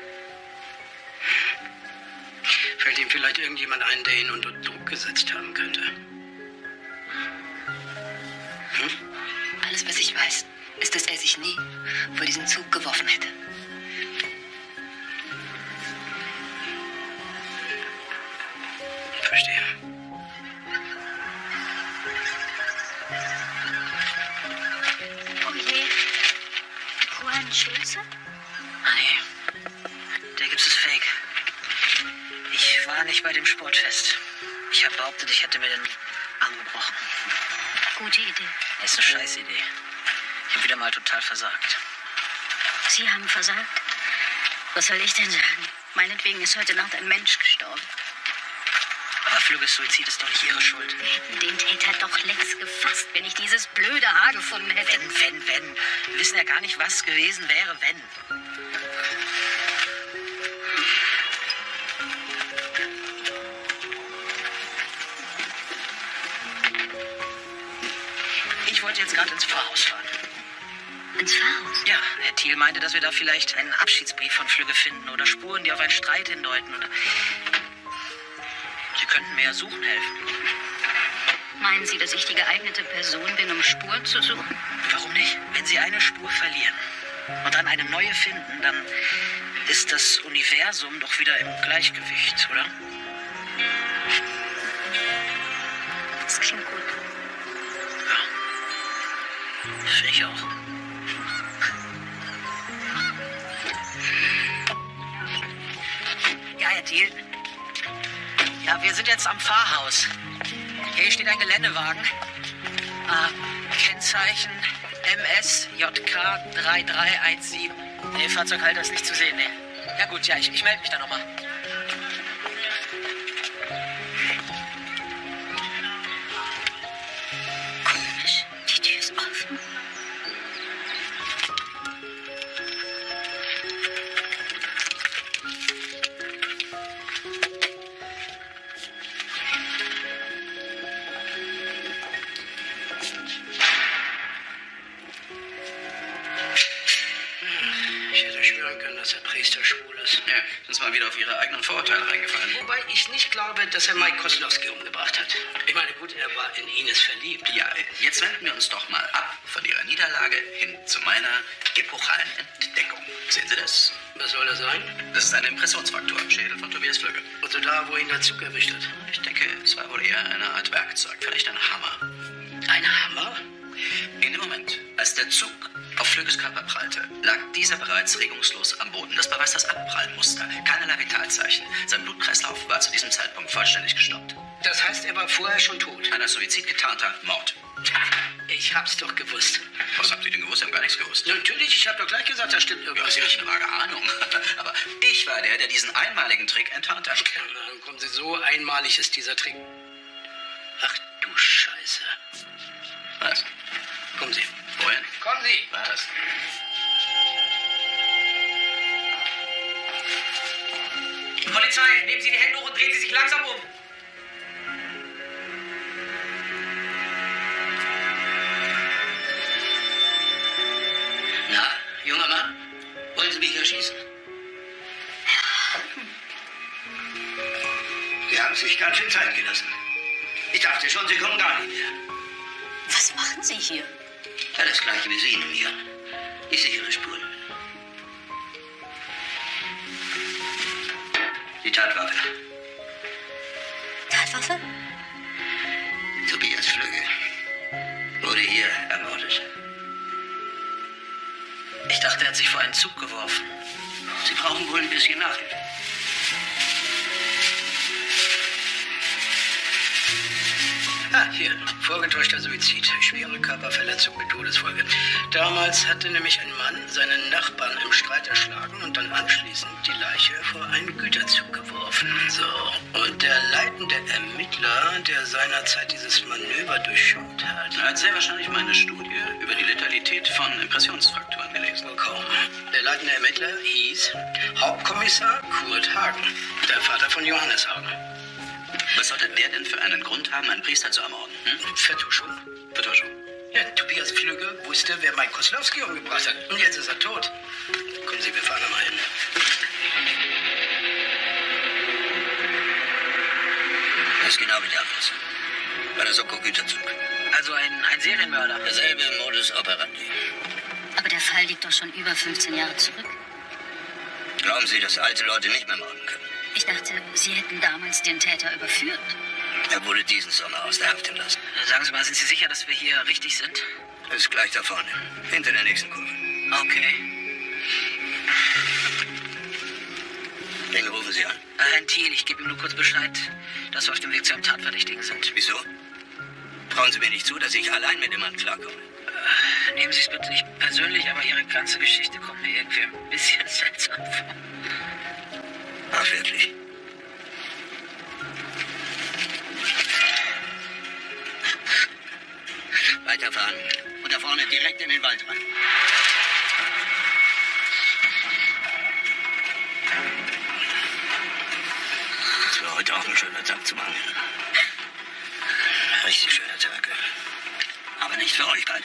Fällt ihm vielleicht irgendjemand ein, der ihn unter Druck gesetzt haben könnte? Alles, was ich weiß, ist, dass er sich nie vor diesen Zug geworfen hätte. Verstehe. Oh je. Juan Schulze? Nee, der Gips ist fake. Ich war nicht bei dem Sportfest. Ich habe behauptet, ich hätte mir den Arm gebrochen. Gute Idee. Das ist eine Scheißidee. Ich habe wieder mal total versagt. Sie haben versagt? Was soll ich denn sagen? Meinetwegen ist heute Nacht ein Mensch gestorben. Aber Flügges Suizid ist doch nicht ihre Schuld. Wir hätten den Täter doch längst gefasst, wenn ich dieses blöde Haar gefunden hätte. Wenn. Wir wissen ja gar nicht, was gewesen wäre, wenn. Ich wollte jetzt gerade ins Pfarrhaus fahren. Ins Pfarrhaus? Ja, Herr Thiel meinte, dass wir da vielleicht einen Abschiedsbrief von Flügge finden oder Spuren, die auf einen Streit hindeuten. Oder Sie könnten mir ja suchen helfen. Meinen Sie, dass ich die geeignete Person bin, um Spuren zu suchen? Warum nicht? Wenn Sie eine Spur verlieren und dann eine neue finden, dann ist das Universum doch wieder im Gleichgewicht, oder? Das klingt gut. Ja. Finde ich auch. Ja, Herr Thiel. Ja, wir sind jetzt am Pfarrhaus. Hier steht ein Geländewagen. Kennzeichen MSJK 3317. Nee, Fahrzeughalter ist nicht zu sehen, nee. Ja gut, ja, ich melde mich da nochmal. Komisch, die Tür ist offen. Dass der Priester schwul ist. Ja, sind mal wieder auf Ihre eigenen Vorurteile reingefallen. Wobei ich nicht glaube, dass er Mike Koslowski umgebracht hat. Ich meine, gut, er war in Ines verliebt. Ja, jetzt wenden wir uns doch mal ab von Ihrer Niederlage hin zu meiner epochalen Entdeckung. Sehen Sie das? Was soll das sein? Das ist ein Impressionsfaktor im Schädel von Tobias Flügge. Also da, wo ihn der Zug erwischt hat? Ich denke, es war wohl eher eine Art Werkzeug, vielleicht ein Hammer. Ein Hammer? In dem Moment, als der Zug auf Flügges Körper prallte, lag dieser bereits regungslos am Boden. Das beweist das Abprallmuster. Keinerlei Vitalzeichen. Sein Blutkreislauf war zu diesem Zeitpunkt vollständig gestoppt. Das heißt, er war vorher schon tot? Ein als Suizid getarnter Mord. Ich hab's doch gewusst. Was haben Sie denn gewusst? Ich habe gar nichts gewusst. Natürlich, ich habe doch gleich gesagt, da stimmt irgendwas nicht. nicht. Eine vage Ahnung. Aber ich war der diesen einmaligen Trick enttarnt hat. Ja, dann kommen Sie, so einmalig ist dieser Trick. Ach du Scheiße. Was? Kommen Sie. Wohin? Kommen Sie. Was? Polizei, nehmen Sie die Hände hoch und drehen Sie sich langsam um. Na, junger Mann, wollen Sie mich erschießen? Sie haben sich ganz schön Zeit gelassen. Ich dachte schon, Sie kommen gar nicht mehr. Was machen Sie hier? Ja, das gleiche wie Sie, nehme ich an. Ich sichere Spuren. Die Tatwaffe. Tatwaffe? Tobias Flügge wurde hier ermordet. Ich dachte, er hat sich vor einen Zug geworfen. Sie brauchen wohl ein bisschen Nachhilfe. Hier, vorgetäuschter Suizid, schwere Körperverletzung mit Todesfolge. Damals hatte nämlich ein Mann seinen Nachbarn im Streit erschlagen und dann anschließend die Leiche vor einen Güterzug geworfen. So, und der leitende Ermittler, der seinerzeit dieses Manöver durchschaut hat... Er hat sehr wahrscheinlich meine Studie über die Letalität von Impressionsfaktoren gelesen. Kaum. Der leitende Ermittler hieß Hauptkommissar Kurt Hagen, der Vater von Johannes Hagen. Was sollte der denn für einen Grund haben, einen Priester zu ermorden? Vertuschung. Vertuschung? Ja, Tobias Flügge wusste, wer Mike Koslowski umgebracht hat. Und jetzt ist er tot. Kommen Sie, wir fahren mal hin. Was genau bedarf es? War der Soko-Güterzug. Also ein Serienmörder. Derselbe Modus operandi. Aber der Fall liegt doch schon über 15 Jahre zurück. Glauben Sie, dass alte Leute nicht mehr morden können? Ich dachte, Sie hätten damals den Täter überführt. Er wurde diesen Sommer aus der Haft entlassen. Sagen Sie mal, sind Sie sicher, dass wir hier richtig sind? Das ist gleich da vorne, hinter der nächsten Kurve. Okay. Wen rufen Sie an? Herrn Thiel, ich gebe ihm nur kurz Bescheid, dass wir auf dem Weg zu einem Tatverdächtigen sind. Wieso? Trauen Sie mir nicht zu, dass ich allein mit dem Mann klarkomme? Nehmen Sie es bitte nicht persönlich, aber Ihre ganze Geschichte kommt mir irgendwie ein bisschen seltsam vor. Ach, wirklich? fahren. Und da vorne direkt in den Wald rein. Das war heute auch ein schöner Tag zum Angeln. Richtig schöner Tag. Aber nicht für euch beide.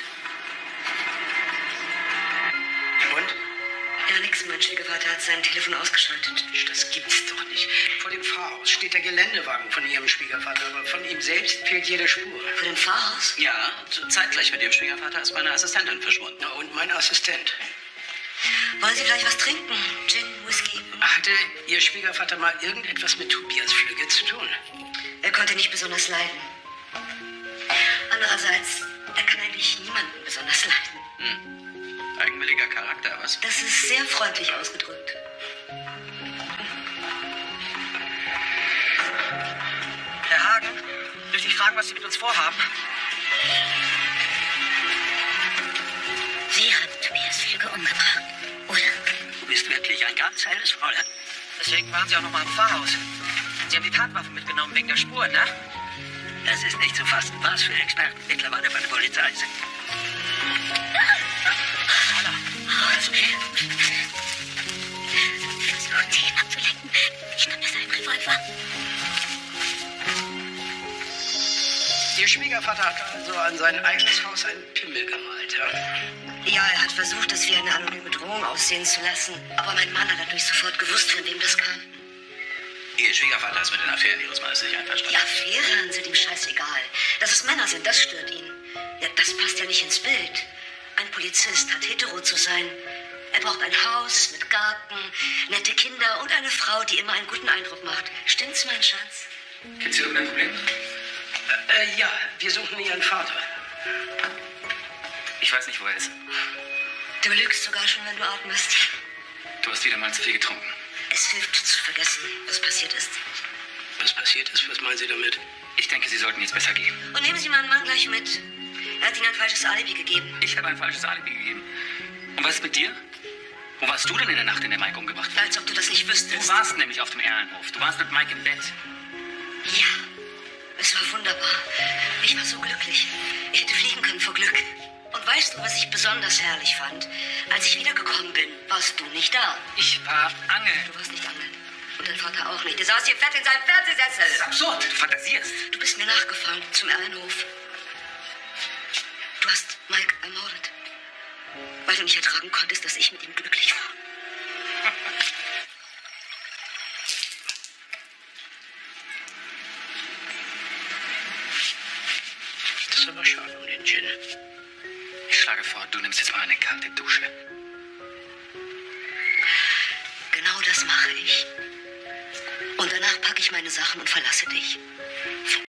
Und? Ja, nix. Mein Schwiegervater hat sein Telefon ausgeschaltet. Das gibt's doch nicht. Vor dem Pfarrhaus steht der Geländewagen von Ihrem Schwiegervater, aber von ihm selbst fehlt jede Spur. Vor dem Pfarrhaus? Ja, zeitgleich mit Ihrem Schwiegervater ist meine Assistentin verschwunden. Na, und mein Assistent. Wollen Sie vielleicht was trinken? Gin, Whisky? Hatte Ihr Schwiegervater mal irgendetwas mit Tobias Flügge zu tun? Er konnte nicht besonders leiden. Andererseits, er kann eigentlich niemanden besonders leiden. Eigenwilliger Charakter, was? Das ist sehr freundlich ausgedrückt. Herr Hagen, dürfte ich fragen, was Sie mit uns vorhaben? Sie haben Tobias Flügge umgebracht, oder? Du bist wirklich ein ganz helles Fräulein. Deswegen waren Sie auch noch mal im Pfarrhaus. Sie haben die Tatwaffe mitgenommen wegen der Spuren, ne? Es ist nicht zu fassen, was für Experten mittlerweile bei der Polizei sind. Alles okay? Versuchen Sie ihn abzulenken. Ich nahm das einen Revolver. Ihr Schwiegervater hat also an sein eigenes Haus einen Pimmel gemalt, ja? Ja, er hat versucht, es wie eine anonyme Drohung aussehen zu lassen. Aber mein Mann hat natürlich sofort gewusst, von wem das kam. Ihr Schwiegervater ist mit den Affären Ihres Mannes nicht einverstanden. Die Affären sind ihm scheißegal. Dass es Männer sind, das stört ihn. Ja, das passt ja nicht ins Bild. Ein Polizist hat hetero zu sein. Er braucht ein Haus mit Garten, nette Kinder und eine Frau, die immer einen guten Eindruck macht. Stimmt's, mein Schatz? Gibt's hier irgendein Problem? Ja, wir suchen Ihren Vater. Ich weiß nicht, wo er ist. Du lügst sogar schon, wenn du atmest. Du hast wieder mal zu viel getrunken. Es hilft zu vergessen, was passiert ist. Was passiert ist? Was meinen Sie damit? Ich denke, Sie sollten jetzt besser gehen. Und nehmen Sie meinen Mann gleich mit. Er hat Ihnen ein falsches Alibi gegeben. Ich habe ein falsches Alibi gegeben. Und was ist mit dir? Wo warst du denn in der Nacht, in der Mike umgebracht wurde? Als ob du das nicht wüsstest. Du warst nämlich auf dem Erlenhof. Du warst mit Mike im Bett. Ja, es war wunderbar. Ich war so glücklich. Ich hätte fliegen können vor Glück. Und weißt du, was ich besonders herrlich fand? Als ich wiedergekommen bin, warst du nicht da. Ich war angeln. Du warst nicht angeln. Und dein Vater auch nicht. Der saß hier fett in seinem Fernsehsessel. Das ist absurd. Du fantasierst. Du bist mir nachgefahren zum Erlenhof. Du hast Mike ermordet. Weil du nicht ertragen konntest, dass ich mit ihm glücklich war. Das ist aber schade um den Gin. Ich schlage vor, du nimmst jetzt mal eine kalte Dusche. Genau das mache ich. Und danach packe ich meine Sachen und verlasse dich.